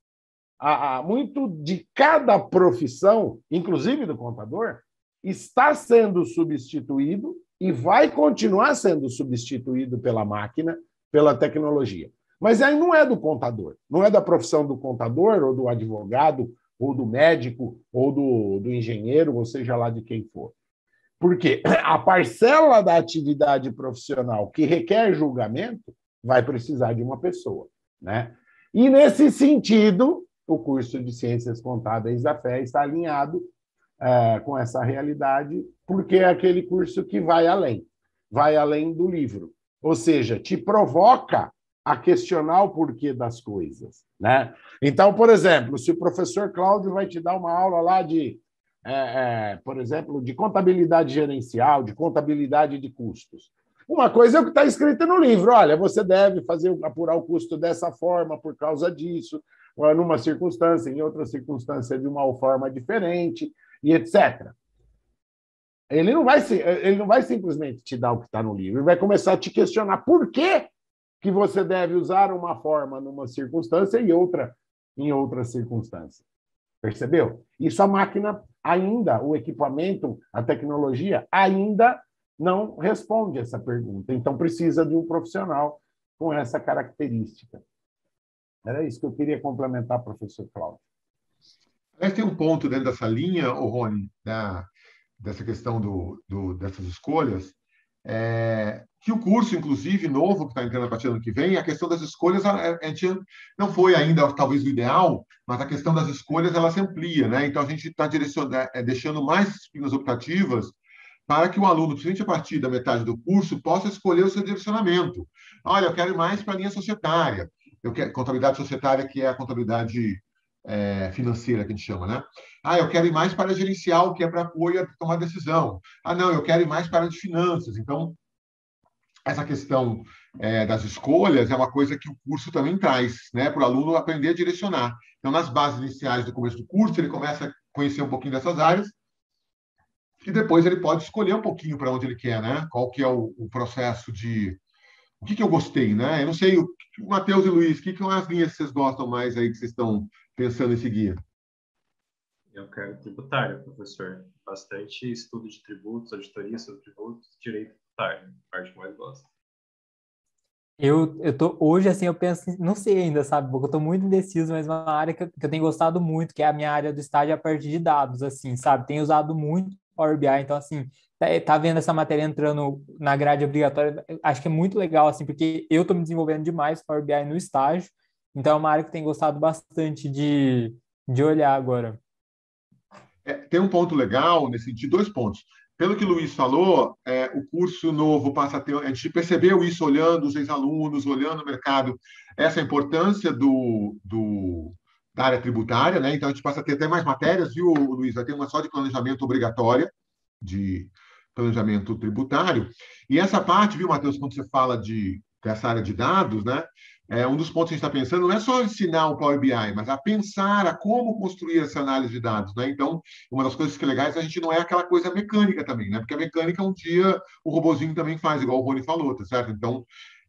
muito de cada profissão, inclusive do contador, está sendo substituído e vai continuar sendo substituído pela máquina, pela tecnologia. Mas aí não é do contador, não é da profissão do contador, ou do advogado, ou do médico, ou do engenheiro, ou seja lá de quem for. Porque a parcela da atividade profissional que requer julgamento vai precisar de uma pessoa, né? E, nesse sentido, o curso de Ciências Contábeis da FEA está alinhado com essa realidade, porque é aquele curso que vai além do livro. Ou seja, te provoca a questionar o porquê das coisas, né? Então, por exemplo, se o professor Cláudio vai te dar uma aula lá de, por exemplo, de contabilidade gerencial, de contabilidade de custos. Uma coisa é o que está escrito no livro. Olha, você deve apurar o custo dessa forma por causa disso, ou numa circunstância, em outra circunstância de uma forma diferente, e etc. Ele não vai simplesmente te dar o que está no livro, ele vai começar a te questionar por que você deve usar uma forma numa circunstância e outra em outra circunstância. Percebeu? Isso a máquina ainda, o equipamento, a tecnologia ainda não responde essa pergunta. Então, precisa de um profissional com essa característica. Era isso que eu queria complementar, professor Cláudio. Tem um ponto dentro dessa linha, Rony, dessa questão dessas escolhas, que o curso, inclusive, novo, que está entrando a partir do ano que vem, a questão das escolhas, a gente não foi ainda, talvez, o ideal, mas a questão das escolhas, ela se amplia, né? Então, a gente está deixando mais disciplinas optativas para que o aluno, principalmente a partir da metade do curso, possa escolher o seu direcionamento. Olha, eu quero ir mais para a linha societária, eu quero contabilidade societária, que é a contabilidade financeira, que a gente chama, né? Eu quero ir mais para a gerencial, que é para apoio a tomar decisão. Não, eu quero ir mais para a de finanças. Então, essa questão das escolhas é uma coisa que o curso também traz, né? Para o aluno aprender a direcionar. Então, nas bases iniciais do começo do curso, ele começa a conhecer um pouquinho dessas áreas, e depois ele pode escolher um pouquinho para onde ele quer, né? Qual que é o processo de... O que eu gostei, né? Eu não sei, Matheus e Luiz, o que são as linhas que vocês gostam mais aí, que vocês estão pensando em seguir? Eu quero tributário, professor. Bastante estudo de tributos, auditoria sobre tributos, direito tributário, a parte que eu mais gosto. Hoje, assim, eu penso, não sei ainda, sabe, porque eu tô muito indeciso, mas uma área que eu tenho gostado muito, que é a minha área do estágio a partir de dados, assim, sabe, tenho usado muito Power BI, então, assim, tá vendo essa matéria entrando na grade obrigatória, acho que é muito legal, assim, porque eu tô me desenvolvendo demais Power BI no estágio, então é uma área que eu tenho gostado bastante de olhar agora. Tem um ponto legal nesse sentido, 2 pontos. Pelo que o Luiz falou, o curso novo passa a ter... A gente percebeu isso olhando os ex-alunos, olhando o mercado, essa importância da área tributária, né? Então, a gente passa a ter até mais matérias, viu, Luiz? Vai ter uma só de planejamento obrigatória, de planejamento tributário. E essa parte, viu, Matheus, quando você fala dessa área de dados, né? Um dos pontos que a gente está pensando não é só ensinar o Power BI, mas a pensar a como construir essa análise de dados, né? Então, uma das coisas que é legais é a gente não é aquela coisa mecânica também, né? Porque a mecânica, um dia, o robozinho também faz, igual o Rony falou, tá certo? Então,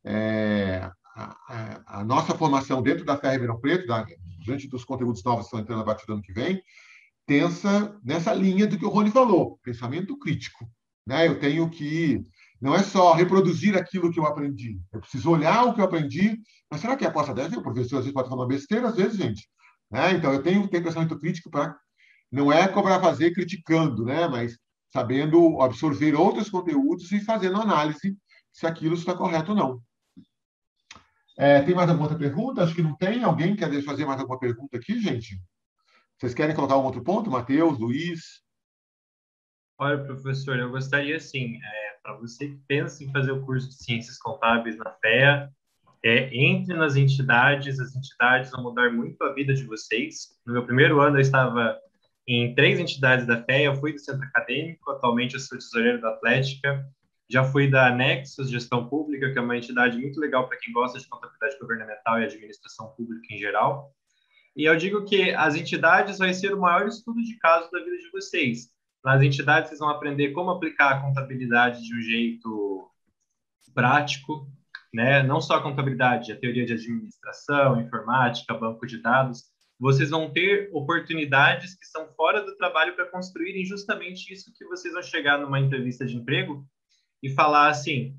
a nossa formação dentro da FEA Ribeirão Preto, diante dos conteúdos novos que estão entrando a partir do ano que vem, pensa nessa linha do que o Rony falou, pensamento crítico, né? Eu tenho que... Não é só reproduzir aquilo que eu aprendi. Eu preciso olhar o que eu aprendi. Mas será que a aposta dessa? O professor às vezes pode falar besteira, às vezes, gente. Né? Então, eu tenho pensamento crítico para... Não é cobrar fazer criticando, né? Mas sabendo absorver outros conteúdos e fazendo análise se aquilo está correto ou não. Tem mais alguma outra pergunta? Acho que não tem. Alguém quer fazer mais alguma pergunta aqui, gente? Vocês querem colocar um outro ponto? Matheus, Luiz? Olha, professor, eu gostaria, assim, para você que pensa em fazer o curso de Ciências Contábeis na FEA, entre nas entidades, as entidades vão mudar muito a vida de vocês. No meu primeiro ano, eu estava em 3 entidades da FEA, eu fui do Centro Acadêmico, atualmente eu sou tesoureiro da Atlética, já fui da Nexus Gestão Pública, que é uma entidade muito legal para quem gosta de contabilidade governamental e administração pública em geral. E eu digo que as entidades vai ser o maior estudo de caso da vida de vocês. Nas entidades, vocês vão aprender como aplicar a contabilidade de um jeito prático, né? Não só a contabilidade, a teoria de administração, informática, banco de dados. Vocês vão ter oportunidades que são fora do trabalho para construírem justamente isso que vocês vão chegar numa entrevista de emprego e falar assim,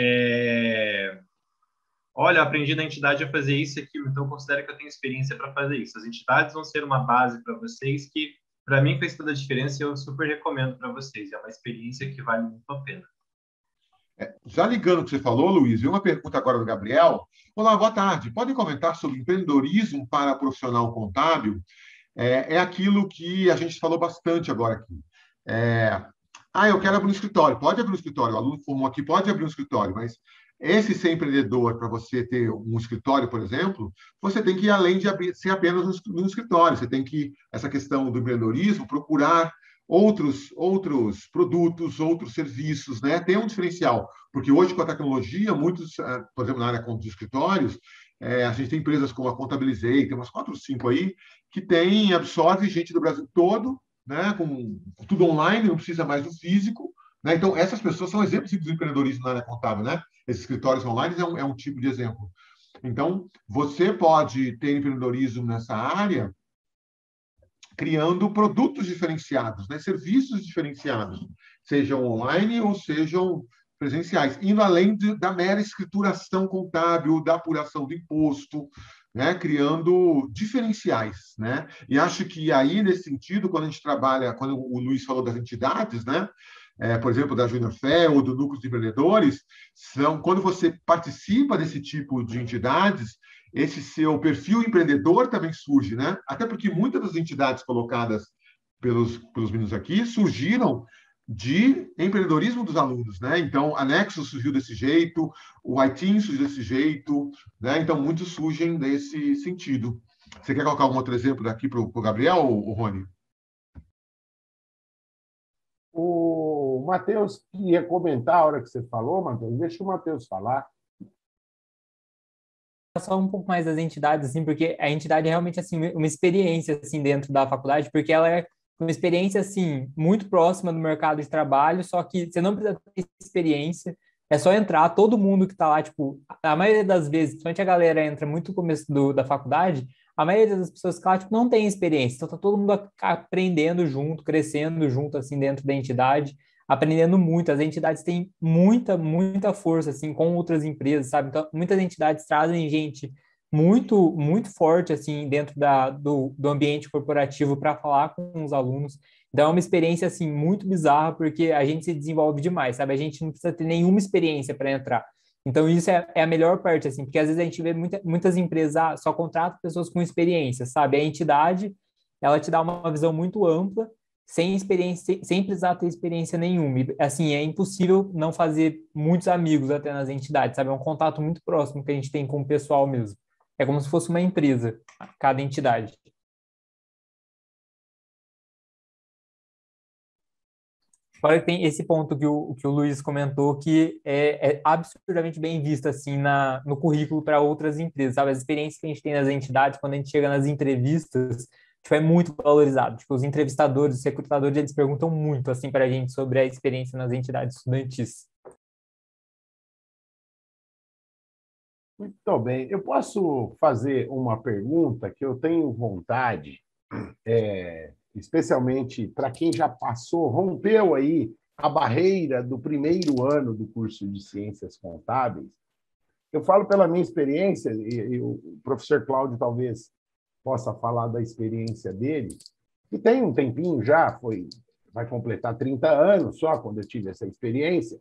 olha, eu aprendi na entidade a fazer isso e aquilo, então considero que eu tenho experiência para fazer isso. As entidades vão ser uma base para vocês que, para mim, fez toda a diferença e eu super recomendo para vocês. É uma experiência que vale muito a pena. Já ligando o que você falou, Luiz, vi uma pergunta agora do Gabriel. Olá, boa tarde. Podem comentar sobre empreendedorismo para profissional contábil? É aquilo que a gente falou bastante agora aqui. Eu quero abrir um escritório. Pode abrir um escritório. O aluno formou aqui, pode abrir um escritório, mas Esse ser empreendedor, para você ter um escritório, por exemplo, você tem que, além de ser apenas um escritório, você tem que, essa questão do empreendedorismo, procurar outros produtos, outros serviços, né? Tem um diferencial, porque hoje, com a tecnologia, muitos, por exemplo, na área de escritórios, a gente tem empresas como a Contabilizei, tem umas 4 ou 5 aí, que absorve gente do Brasil todo, né? Com tudo online, não precisa mais do físico, né? Então, essas pessoas são exemplos de empreendedorismo na área contábil, né? Esses escritórios online é um tipo de exemplo. Então, você pode ter empreendedorismo nessa área criando produtos diferenciados, né? Serviços diferenciados, sejam online ou sejam presenciais, indo além da mera escrituração contábil, da apuração do imposto, né? Criando diferenciais, né? E acho que aí, nesse sentido, quando a gente trabalha, quando o Luiz falou das entidades, né? Por exemplo, da Júnior Fé ou do Núcleo de Empreendedores, quando você participa desse tipo de entidades, esse seu perfil empreendedor também surge, né? Até porque muitas das entidades colocadas pelos meninos aqui surgiram de empreendedorismo dos alunos, né? Então, a Nexus surgiu desse jeito, o iTeam surgiu desse jeito, né? Então, muitos surgem desse sentido. Você quer colocar algum outro exemplo daqui para o Gabriel, ou Rony? O Matheus ia comentar a hora que você falou, Matheus. Deixa o Matheus falar. Só um pouco mais das entidades, assim, porque a entidade é realmente, assim, uma experiência, assim, dentro da faculdade, porque ela é uma experiência, assim, muito próxima do mercado de trabalho, só que você não precisa ter experiência, é só entrar, todo mundo que está lá, tipo, a maioria das vezes, principalmente a galera entra muito no começo da faculdade, a maioria das pessoas que tá lá, tipo, não tem experiência, então tá todo mundo aprendendo junto, crescendo junto, assim, dentro da entidade, aprendendo muito. As entidades têm muita força, assim, com outras empresas, sabe? Então, muitas entidades trazem gente muito forte, assim, dentro do ambiente corporativo para falar com os alunos. Então, é uma experiência, assim, muito bizarra, porque a gente se desenvolve demais, sabe? A gente não precisa ter nenhuma experiência para entrar. Então, isso é a melhor parte, assim, porque às vezes a gente vê muitas empresas só contratam pessoas com experiência, sabe? A entidade, ela te dá uma visão muito ampla, sem experiência, sem precisar ter experiência nenhuma. E, assim, é impossível não fazer muitos amigos até nas entidades, sabe? É um contato muito próximo que a gente tem com o pessoal mesmo. É como se fosse uma empresa, cada entidade. Fora que tem esse ponto que o Luiz comentou, que é absurdamente bem visto, assim, no currículo para outras empresas, sabe? As experiências que a gente tem nas entidades, quando a gente chega nas entrevistas, tipo, é muito valorizado. Tipo, os entrevistadores, os recrutadores, eles perguntam muito, assim, para a gente sobre a experiência nas entidades estudantis. Muito bem. Eu posso fazer uma pergunta que eu tenho vontade, especialmente para quem já passou, rompeu aí a barreira do primeiro ano do curso de Ciências Contábeis. Eu falo pela minha experiência, e o professor Cláudio talvez possa falar da experiência dele, que tem um tempinho já, vai completar 30 anos só quando eu tive essa experiência,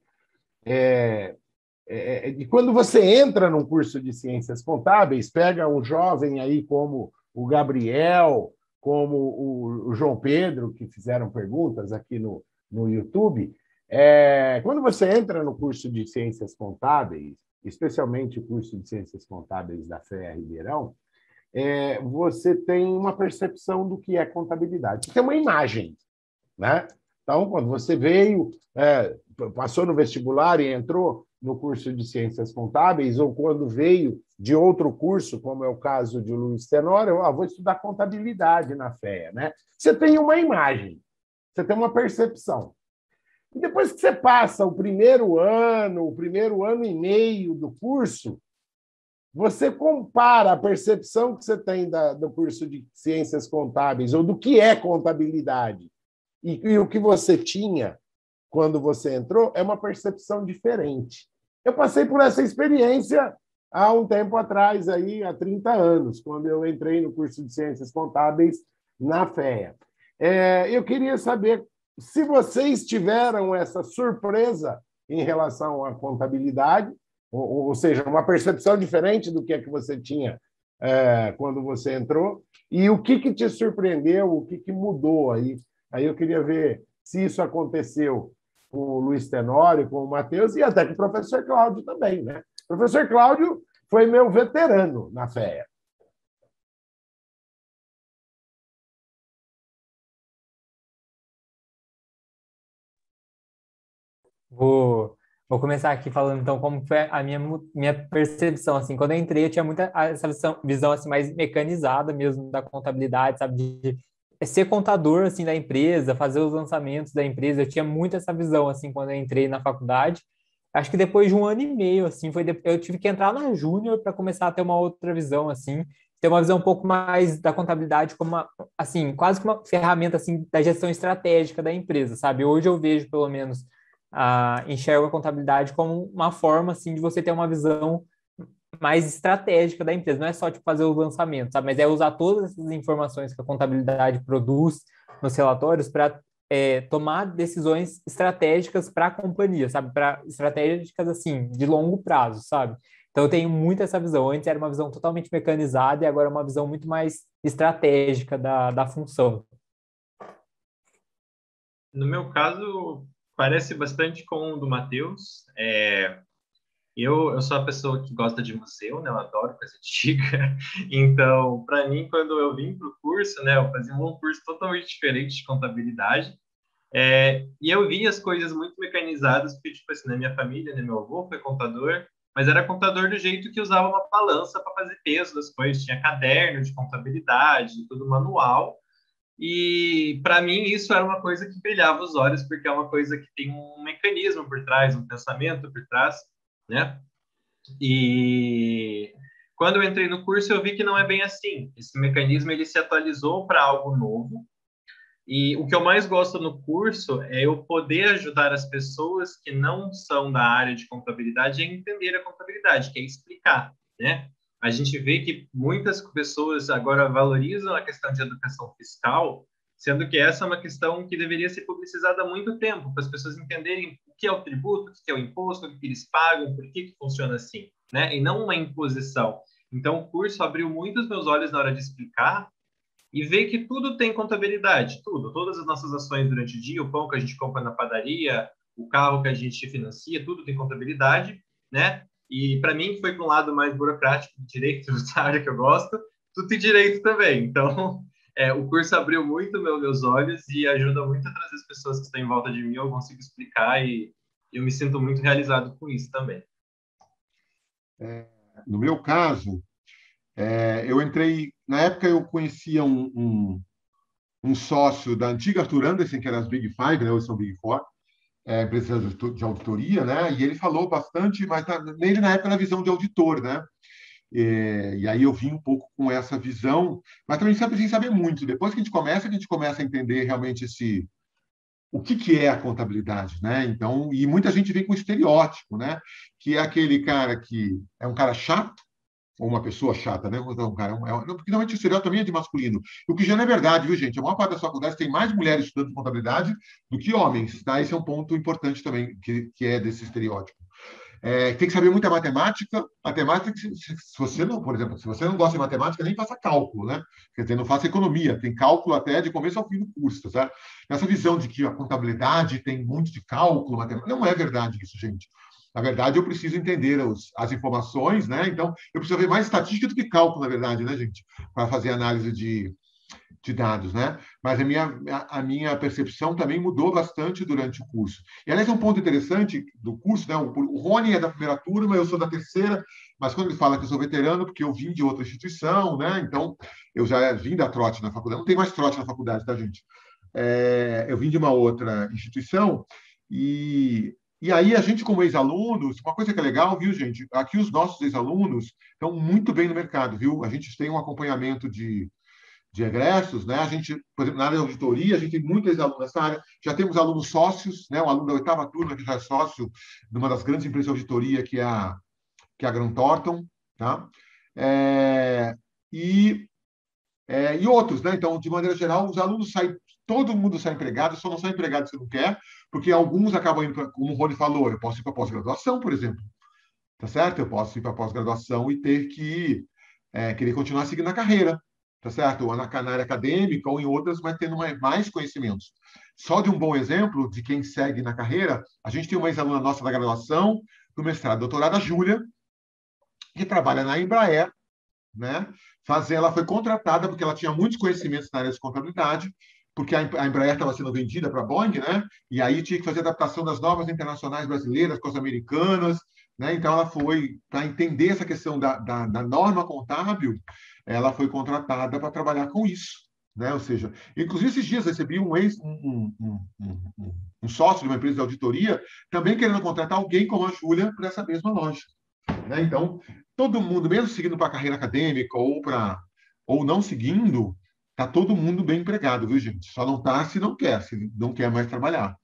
de quando você entra num curso de Ciências Contábeis, pega um jovem aí como o Gabriel, como o João Pedro, que fizeram perguntas aqui no YouTube, quando você entra no curso de Ciências Contábeis, especialmente o curso de Ciências Contábeis da FEA Ribeirão, você tem uma percepção do que é contabilidade. Você tem uma imagem, né? Então, quando você veio, passou no vestibular e entrou no curso de Ciências Contábeis, ou quando veio de outro curso, como é o caso de Luiz Tenório, vou estudar contabilidade na FEA, né? Você tem uma imagem, você tem uma percepção. E depois que você passa o primeiro ano e meio do curso, você compara a percepção que você tem do curso de Ciências Contábeis, ou do que é contabilidade, e o que você tinha quando você entrou, é uma percepção diferente. Eu passei por essa experiência há um tempo atrás, aí, há 30 anos, quando eu entrei no curso de Ciências Contábeis na FEA. Eu queria saber se vocês tiveram essa surpresa em relação à contabilidade, ou seja, uma percepção diferente do que é que você tinha quando você entrou, e o que te surpreendeu, o que mudou aí. Aí eu queria ver se isso aconteceu com o Luiz Tenório, com o Matheus, e até com o professor Cláudio também, né? O professor Cláudio foi meu veterano na FEA. Vou começar aqui falando, então, como foi a minha percepção, assim, quando eu entrei, eu tinha muita essa visão assim, mais mecanizada mesmo da contabilidade, sabe, de ser contador, assim, da empresa, fazer os lançamentos da empresa, eu tinha muito essa visão, assim, quando eu entrei na faculdade. Acho que depois de um ano e meio, assim, eu tive que entrar na Júnior para começar a ter uma outra visão, assim, ter uma visão um pouco mais da contabilidade como uma, assim, quase que uma ferramenta, assim, da gestão estratégica da empresa, sabe? Hoje eu vejo, pelo menos, enxergo a contabilidade como uma forma, assim, de você ter uma visão mais estratégica da empresa. Não é só, tipo, fazer o lançamento, sabe? Mas é usar todas essas informações que a contabilidade produz nos relatórios para tomar decisões estratégicas para a companhia, sabe? Para estratégicas, assim, de longo prazo, sabe? Então, eu tenho muito essa visão. Antes era uma visão totalmente mecanizada e agora é uma visão muito mais estratégica da função. No meu caso, parece bastante com o do Matheus. Eu sou a pessoa que gosta de museu, né? Eu adoro coisa antiga. Então, para mim, quando eu vim para o curso, né? Eu fazia um curso totalmente diferente de contabilidade. E eu vi as coisas muito mecanizadas, porque, tipo assim, na minha família, né? Meu avô foi contador, mas era contador do jeito que usava uma balança para fazer peso das coisas. Tinha caderno de contabilidade, tudo manual. E para mim isso era uma coisa que brilhava os olhos, porque é uma coisa que tem um mecanismo por trás, um pensamento por trás, né? E quando eu entrei no curso eu vi que não é bem assim. Esse mecanismo ele se atualizou para algo novo. E o que eu mais gosto no curso é eu poder ajudar as pessoas que não são da área de contabilidade a entender a contabilidade, que é explicar, né? A gente vê que muitas pessoas agora valorizam a questão de educação fiscal, sendo que essa é uma questão que deveria ser publicizada há muito tempo, para as pessoas entenderem o que é o tributo, o que é o imposto, o que eles pagam, por que funciona assim, né? E não uma imposição. Então, o curso abriu muito os meus olhos na hora de explicar e ver que tudo tem contabilidade, tudo, todas as nossas ações durante o dia, o pão que a gente compra na padaria, o carro que a gente financia, tudo tem contabilidade, né? E para mim, que foi para um lado mais burocrático, direito, da área que eu gosto, tudo tem direito também. Então, o curso abriu muito meus olhos e ajuda muito a trazer as pessoas que estão em volta de mim, eu consigo explicar e eu me sinto muito realizado com isso também. No meu caso, eu entrei... Na época, eu conhecia um sócio da antiga Arthur Andersen, que era as Big Five, né? Hoje são Big Four, empresas de auditoria, né? E ele falou bastante, mas nele, na época, na visão de auditor, né? E aí eu vim um pouco com essa visão, mas também sempre sem saber muito. Depois que a gente começa a entender realmente o que é a contabilidade, né? Então, e muita gente vem com estereótipo, né? Que é aquele cara que é um cara chato, ou uma pessoa chata, né? Um cara, porque normalmente o estereótipo também é de masculino. O que já não é verdade, viu, gente? A maior parte das faculdades tem mais mulheres estudando contabilidade do que homens, tá? Esse é um ponto importante também, que é desse estereótipo. Tem que saber muita matemática. Matemática, se você não, por exemplo, se você não gosta de matemática, nem faça cálculo, né? Quer dizer, não faça economia. Tem cálculo até de começo ao fim do curso, tá? Essa visão de que a contabilidade tem muito de cálculo, matemática, não é verdade isso, gente. Na verdade, eu preciso entender as informações, né? Então, eu preciso ver mais estatística do que cálculo, na verdade, né, gente? Para fazer análise de dados, né? Mas a minha percepção também mudou bastante durante o curso. E, aliás, é um ponto interessante do curso, né? O Rony é da primeira turma, eu sou da terceira, mas quando ele fala que eu sou veterano, porque eu vim de outra instituição, né? Então, eu já vim da trote na faculdade. Não tem mais trote na faculdade, tá, gente? Eu vim de uma outra instituição e aí, a gente, como ex-alunos, uma coisa que é legal, viu, gente? Aqui os nossos ex-alunos estão muito bem no mercado, viu? A gente tem um acompanhamento de egressos, né? A gente, por exemplo, na área de auditoria, a gente tem muitos ex-alunos nessa área. Já temos alunos sócios, né? Um aluno da oitava turma que já é sócio de uma das grandes empresas de auditoria, que é a Grant Thornton, tá? E outros, né? Então, de maneira geral, os alunos saem, todo mundo sai empregado, só não sai empregado se não quer, porque alguns acabam indo, como o Rony falou, eu posso ir para pós-graduação, por exemplo, tá certo? Eu posso ir para pós-graduação e ter que querer continuar seguindo a carreira, tá certo? Ou na área acadêmica, ou em outras, mas tendo mais conhecimentos. Só de um bom exemplo de quem segue na carreira, a gente tem uma ex-aluna nossa da graduação, do mestrado, doutorada, a Júlia, que trabalha na Embraer, né? Ela foi contratada porque ela tinha muitos conhecimentos na área de contabilidade, porque a Embraer estava sendo vendida para a Boeing, né? E aí tinha que fazer adaptação das normas internacionais brasileiras com as americanas, né? Então ela foi, para entender essa questão da norma contábil, ela foi contratada para trabalhar com isso, né? Ou seja, inclusive esses dias recebi um sócio de uma empresa de auditoria também querendo contratar alguém como a Júlia para essa mesma lógica, né? Então, todo mundo, mesmo seguindo para a carreira acadêmica ou não seguindo, está todo mundo bem empregado, viu, gente? Só não está se não quer mais trabalhar.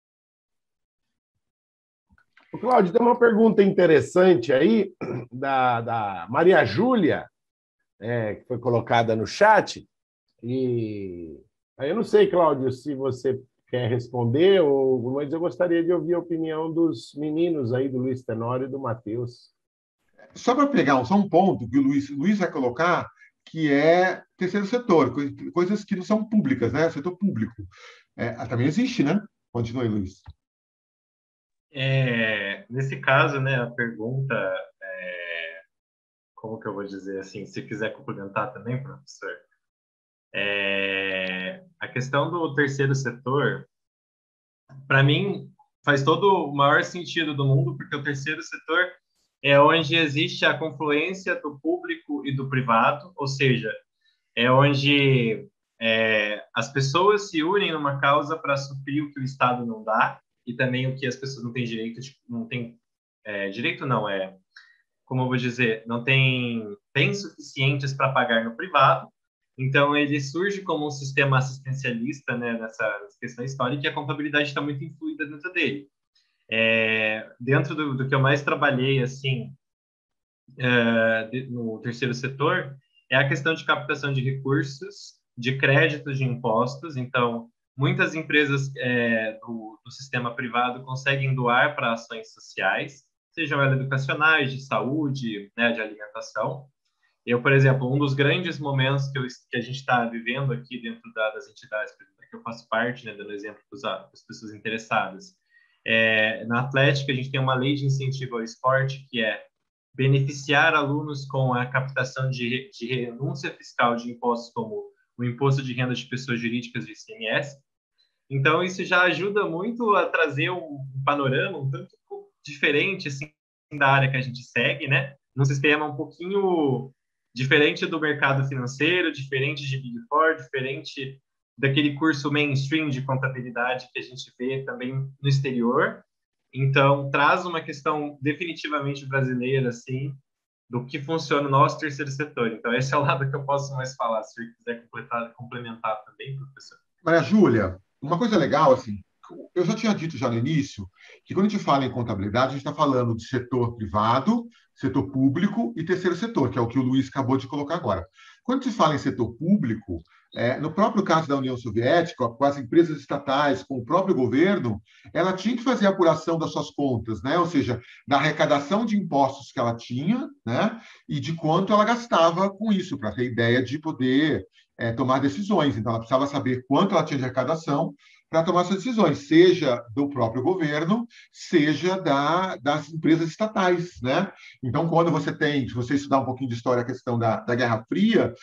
O Cláudio, tem uma pergunta interessante aí da Maria Júlia, que foi colocada no chat. E aí eu não sei, Cláudio, se você quer responder, mas eu gostaria de ouvir a opinião dos meninos aí, do Luiz Tenório e do Matheus. Só para pegar só um ponto que o Luiz vai colocar, que é terceiro setor, coisas que não são públicas, né? Setor público. Também existe, né? Continue, Luiz. Nesse caso, né, a pergunta, como que eu vou dizer assim, se quiser complementar também, professor, a questão do terceiro setor, para mim, faz todo o maior sentido do mundo, porque o terceiro setor é onde existe a confluência do público e do privado, ou seja, é onde as pessoas se unem numa causa para suprir o que o Estado não dá e também o que as pessoas não têm direito, direito não, como eu vou dizer, não tem bens suficientes para pagar no privado. Então, ele surge como um sistema assistencialista, né, nessa questão histórica, e a contabilidade está muito influída dentro dele. Dentro do que eu mais trabalhei, assim, no terceiro setor, é a questão de captação de recursos, de créditos de impostos. Então, muitas empresas do sistema privado conseguem doar para ações sociais, sejam elas educacionais, de saúde, né, de alimentação. Eu, por exemplo, um dos grandes momentos que a gente está vivendo aqui dentro das entidades que eu faço parte, né, dando exemplo para as pessoas interessadas, na Atlética, a gente tem uma lei de incentivo ao esporte que é beneficiar alunos com a captação de renúncia fiscal de impostos, como o imposto de renda de pessoas jurídicas de ICMS. Então, isso já ajuda muito a trazer um panorama um tanto diferente assim, da área que a gente segue, né? Num sistema um pouquinho diferente do mercado financeiro, diferente de Big Four, diferente daquele curso mainstream de contabilidade que a gente vê também no exterior. Então, traz uma questão definitivamente brasileira, assim, do que funciona o nosso terceiro setor. Então, esse é o lado que eu posso mais falar, se você quiser complementar também, professor. Maria Júlia, uma coisa legal, assim, eu já tinha dito já no início que quando a gente fala em contabilidade, a gente está falando de setor privado, setor público e terceiro setor, que é o que o Luiz acabou de colocar agora. Quando se fala em setor público, no próprio caso da União Soviética, com as empresas estatais, com o próprio governo, ela tinha que fazer a apuração das suas contas, né? Ou seja, da arrecadação de impostos que ela tinha, né? E de quanto ela gastava com isso, para ter ideia de poder tomar decisões. Então, ela precisava saber quanto ela tinha de arrecadação para tomar essas decisões, seja do próprio governo, seja das empresas estatais, né? Então, quando se você estudar um pouquinho de história, a questão da Guerra Fria,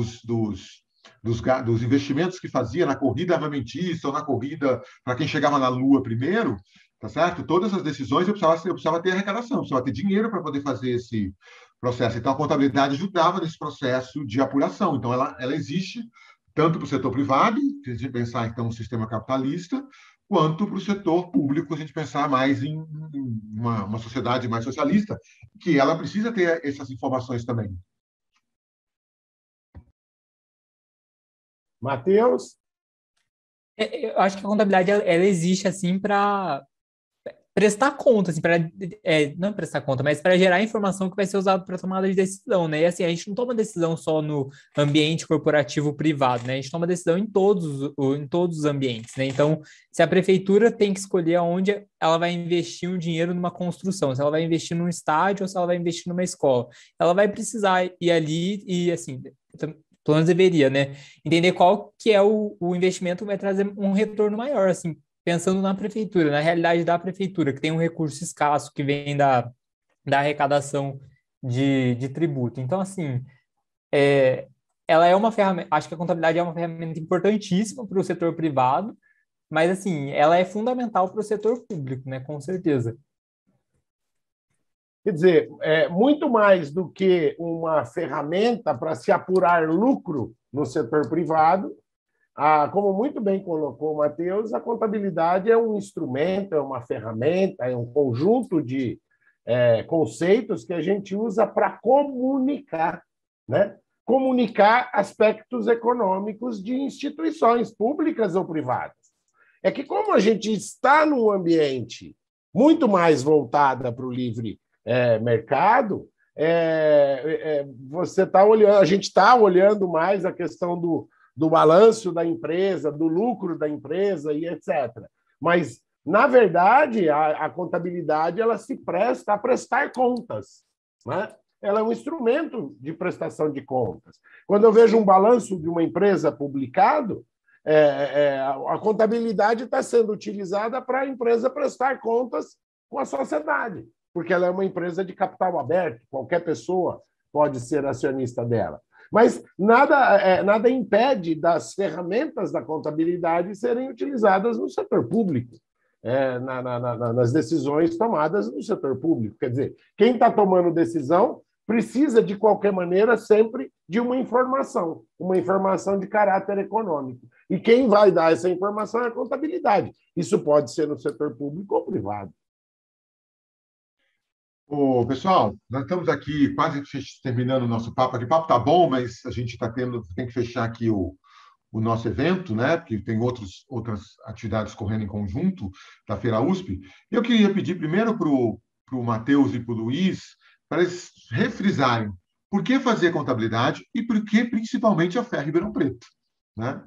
dos investimentos que fazia na corrida armamentista ou na corrida para quem chegava na Lua primeiro, tá certo? Todas as decisões eu precisava ter arrecadação, eu precisava ter dinheiro para poder fazer esse processo. Então, a contabilidade ajudava nesse processo de apuração. Então, ela existe tanto para o setor privado, se a gente pensar, então, no sistema capitalista, quanto para o setor público, a gente pensar mais em uma sociedade mais socialista, que ela precisa ter essas informações também. Matheus? Eu acho que a contabilidade ela existe assim para prestar conta, assim, não prestar conta, mas para gerar informação que vai ser usada para tomada de decisão, né? E assim, a gente não toma decisão só no ambiente corporativo privado, né? A gente toma decisão em todos os ambientes, né? Então, se a prefeitura tem que escolher aonde ela vai investir um dinheiro numa construção, se ela vai investir num estádio ou se ela vai investir numa escola, ela vai precisar ir ali e, assim, pelo menos deveria, né? Entender qual que é o investimento que vai trazer um retorno maior, assim, pensando na prefeitura, na realidade da prefeitura, que tem um recurso escasso que vem da arrecadação de tributo. Então, assim, ela é uma ferramenta, acho que a contabilidade é uma ferramenta importantíssima para o setor privado, mas, assim, ela é fundamental para o setor público, né? Com certeza. Quer dizer, muito mais do que uma ferramenta para se apurar lucro no setor privado, como muito bem colocou o Matheus, a contabilidade é um instrumento, é uma ferramenta, é um conjunto de conceitos que a gente usa para comunicar, né? Comunicar aspectos econômicos de instituições públicas ou privadas. É que, como a gente está num ambiente muito mais voltada para o livre mercado, você está olhando, a gente está olhando mais a questão do balanço da empresa, do lucro da empresa e etc. Mas, na verdade, a contabilidade ela se presta a prestar contas, né? Ela é um instrumento de prestação de contas. Quando eu vejo um balanço de uma empresa publicado, a contabilidade está sendo utilizada para a empresa prestar contas com a sociedade, porque ela é uma empresa de capital aberto, qualquer pessoa pode ser acionista dela. Mas nada impede das ferramentas da contabilidade serem utilizadas no setor público, nas decisões tomadas no setor público. Quer dizer, quem está tomando decisão precisa, de qualquer maneira, sempre de uma informação de caráter econômico. E quem vai dar essa informação é a contabilidade. Isso pode ser no setor público ou privado. Pessoal, nós estamos aqui quase terminando o nosso papo. O papo está bom, mas a gente tem que fechar aqui o nosso evento, né? Porque tem outras atividades correndo em conjunto da Feira USP. Eu queria pedir primeiro para o Matheus e para o Luiz para eles refrisarem por que fazer contabilidade e por que principalmente a FEA Ribeirão Preto, né?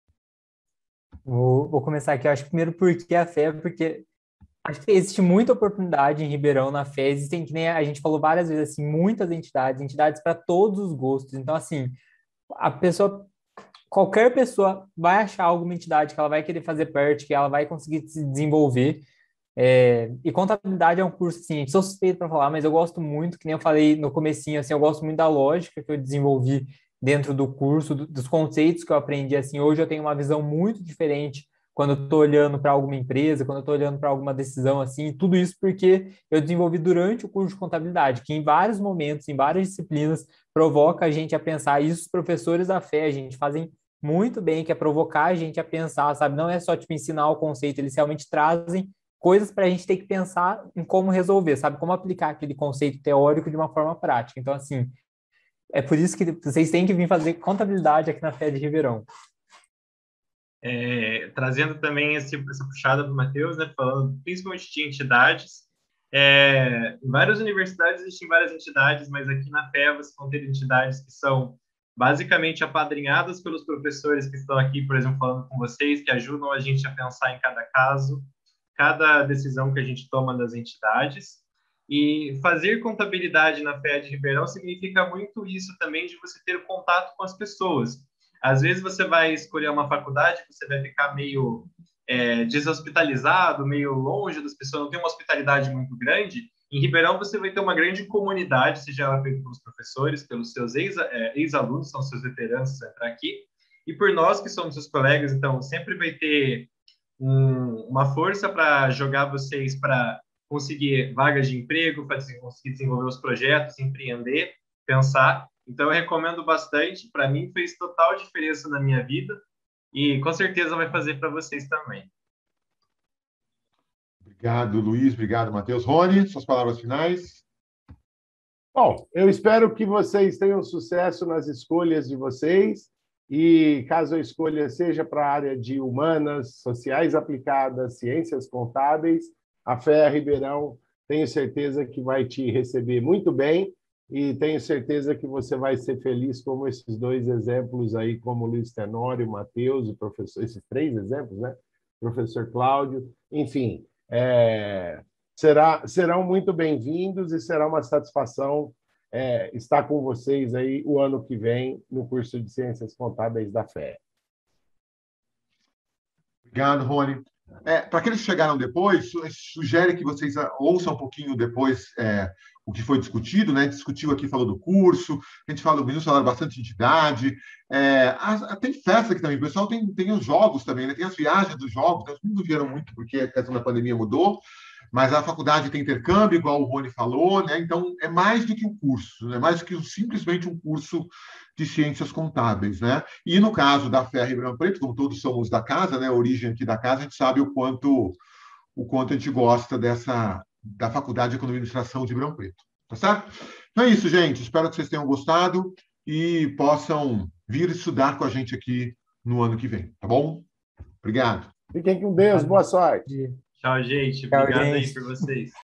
Vou começar aqui. Eu acho que primeiro porque a FEA, porque acho que existe muita oportunidade em Ribeirão na FEA. Existem, que nem a gente falou várias vezes, assim, muitas entidades para todos os gostos. Então, assim, qualquer pessoa vai achar alguma entidade que ela vai querer fazer parte, que ela vai conseguir se desenvolver. E contabilidade é um curso, assim, sou suspeito para falar, mas eu gosto muito, que nem eu falei no comecinho, assim, eu gosto muito da lógica que eu desenvolvi dentro do curso, dos conceitos que eu aprendi, assim, hoje eu tenho uma visão muito diferente quando eu estou olhando para alguma empresa, quando eu estou olhando para alguma decisão, assim, tudo isso porque eu desenvolvi durante o curso de contabilidade, que em vários momentos, em várias disciplinas, provoca a gente a pensar, isso os professores da FEA, a gente fazem muito bem, que é provocar a gente a pensar, sabe? Não é só, tipo, ensinar o conceito, eles realmente trazem coisas para a gente ter que pensar em como resolver, sabe? Como aplicar aquele conceito teórico de uma forma prática. Então, assim, é por isso que vocês têm que vir fazer contabilidade aqui na FEA de Ribeirão. Trazendo também essa puxada do Matheus, né? Falando principalmente de entidades. Em várias universidades existem várias entidades, mas aqui na FEA vocês vão ter entidades que são basicamente apadrinhadas pelos professores que estão aqui, por exemplo, falando com vocês, que ajudam a gente a pensar em cada caso, cada decisão que a gente toma das entidades. E fazer contabilidade na FEA de Ribeirão significa muito isso também, de você ter contato com as pessoas. Às vezes você vai escolher uma faculdade, você vai ficar meio deshospitalizado, meio longe das pessoas, não tem uma hospitalidade muito grande. Em Ribeirão você vai ter uma grande comunidade, seja ela feita pelos professores, pelos seus ex-alunos, são seus veteranos que vão entrar aqui, e por nós que somos seus colegas. Então sempre vai ter uma força para jogar vocês para conseguir vagas de emprego, para conseguir desenvolver os projetos, empreender, pensar. Então, eu recomendo bastante. Para mim, fez total diferença na minha vida e, com certeza, vai fazer para vocês também. Obrigado, Luiz. Obrigado, Matheus. Rony, suas palavras finais. Bom, eu espero que vocês tenham sucesso nas escolhas de vocês e, caso a escolha seja para a área de humanas, sociais aplicadas, ciências contábeis, a FEA Ribeirão, tenho certeza que vai te receber muito bem e tenho certeza que você vai ser feliz como esses dois exemplos aí, como o Luiz Tenório, o Matheus, o professor, esses três exemplos, né? Professor Cláudio, enfim, serão muito bem-vindos e será uma satisfação estar com vocês aí o ano que vem no curso de Ciências Contábeis da FEA. Obrigado, Rony. Para aqueles que chegaram depois, sugere que vocês ouçam um pouquinho depois o que foi discutido, né? Discutiu aqui, falou do curso, a gente falou, meninos falaram bastante de entidade, tem festa aqui também, o pessoal tem os jogos também, né? Tem as viagens dos jogos, né? Os meninos não vieram muito porque a questão da pandemia mudou, mas a faculdade tem intercâmbio, igual o Rony falou, né? Então é mais do que um curso, é mais do que simplesmente um curso de ciências contábeis, né? E no caso da FEA Ribeirão Preto, como todos somos da casa, né? A origem aqui da casa, a gente sabe o quanto a gente gosta da Faculdade de Economia e Administração de Ribeirão Preto, tá certo? Então é isso, gente. Espero que vocês tenham gostado e possam vir estudar com a gente aqui no ano que vem, tá bom? Obrigado. Fiquem com Deus, boa sorte. Tchau, gente. Tchau, Obrigado aí gente. por vocês.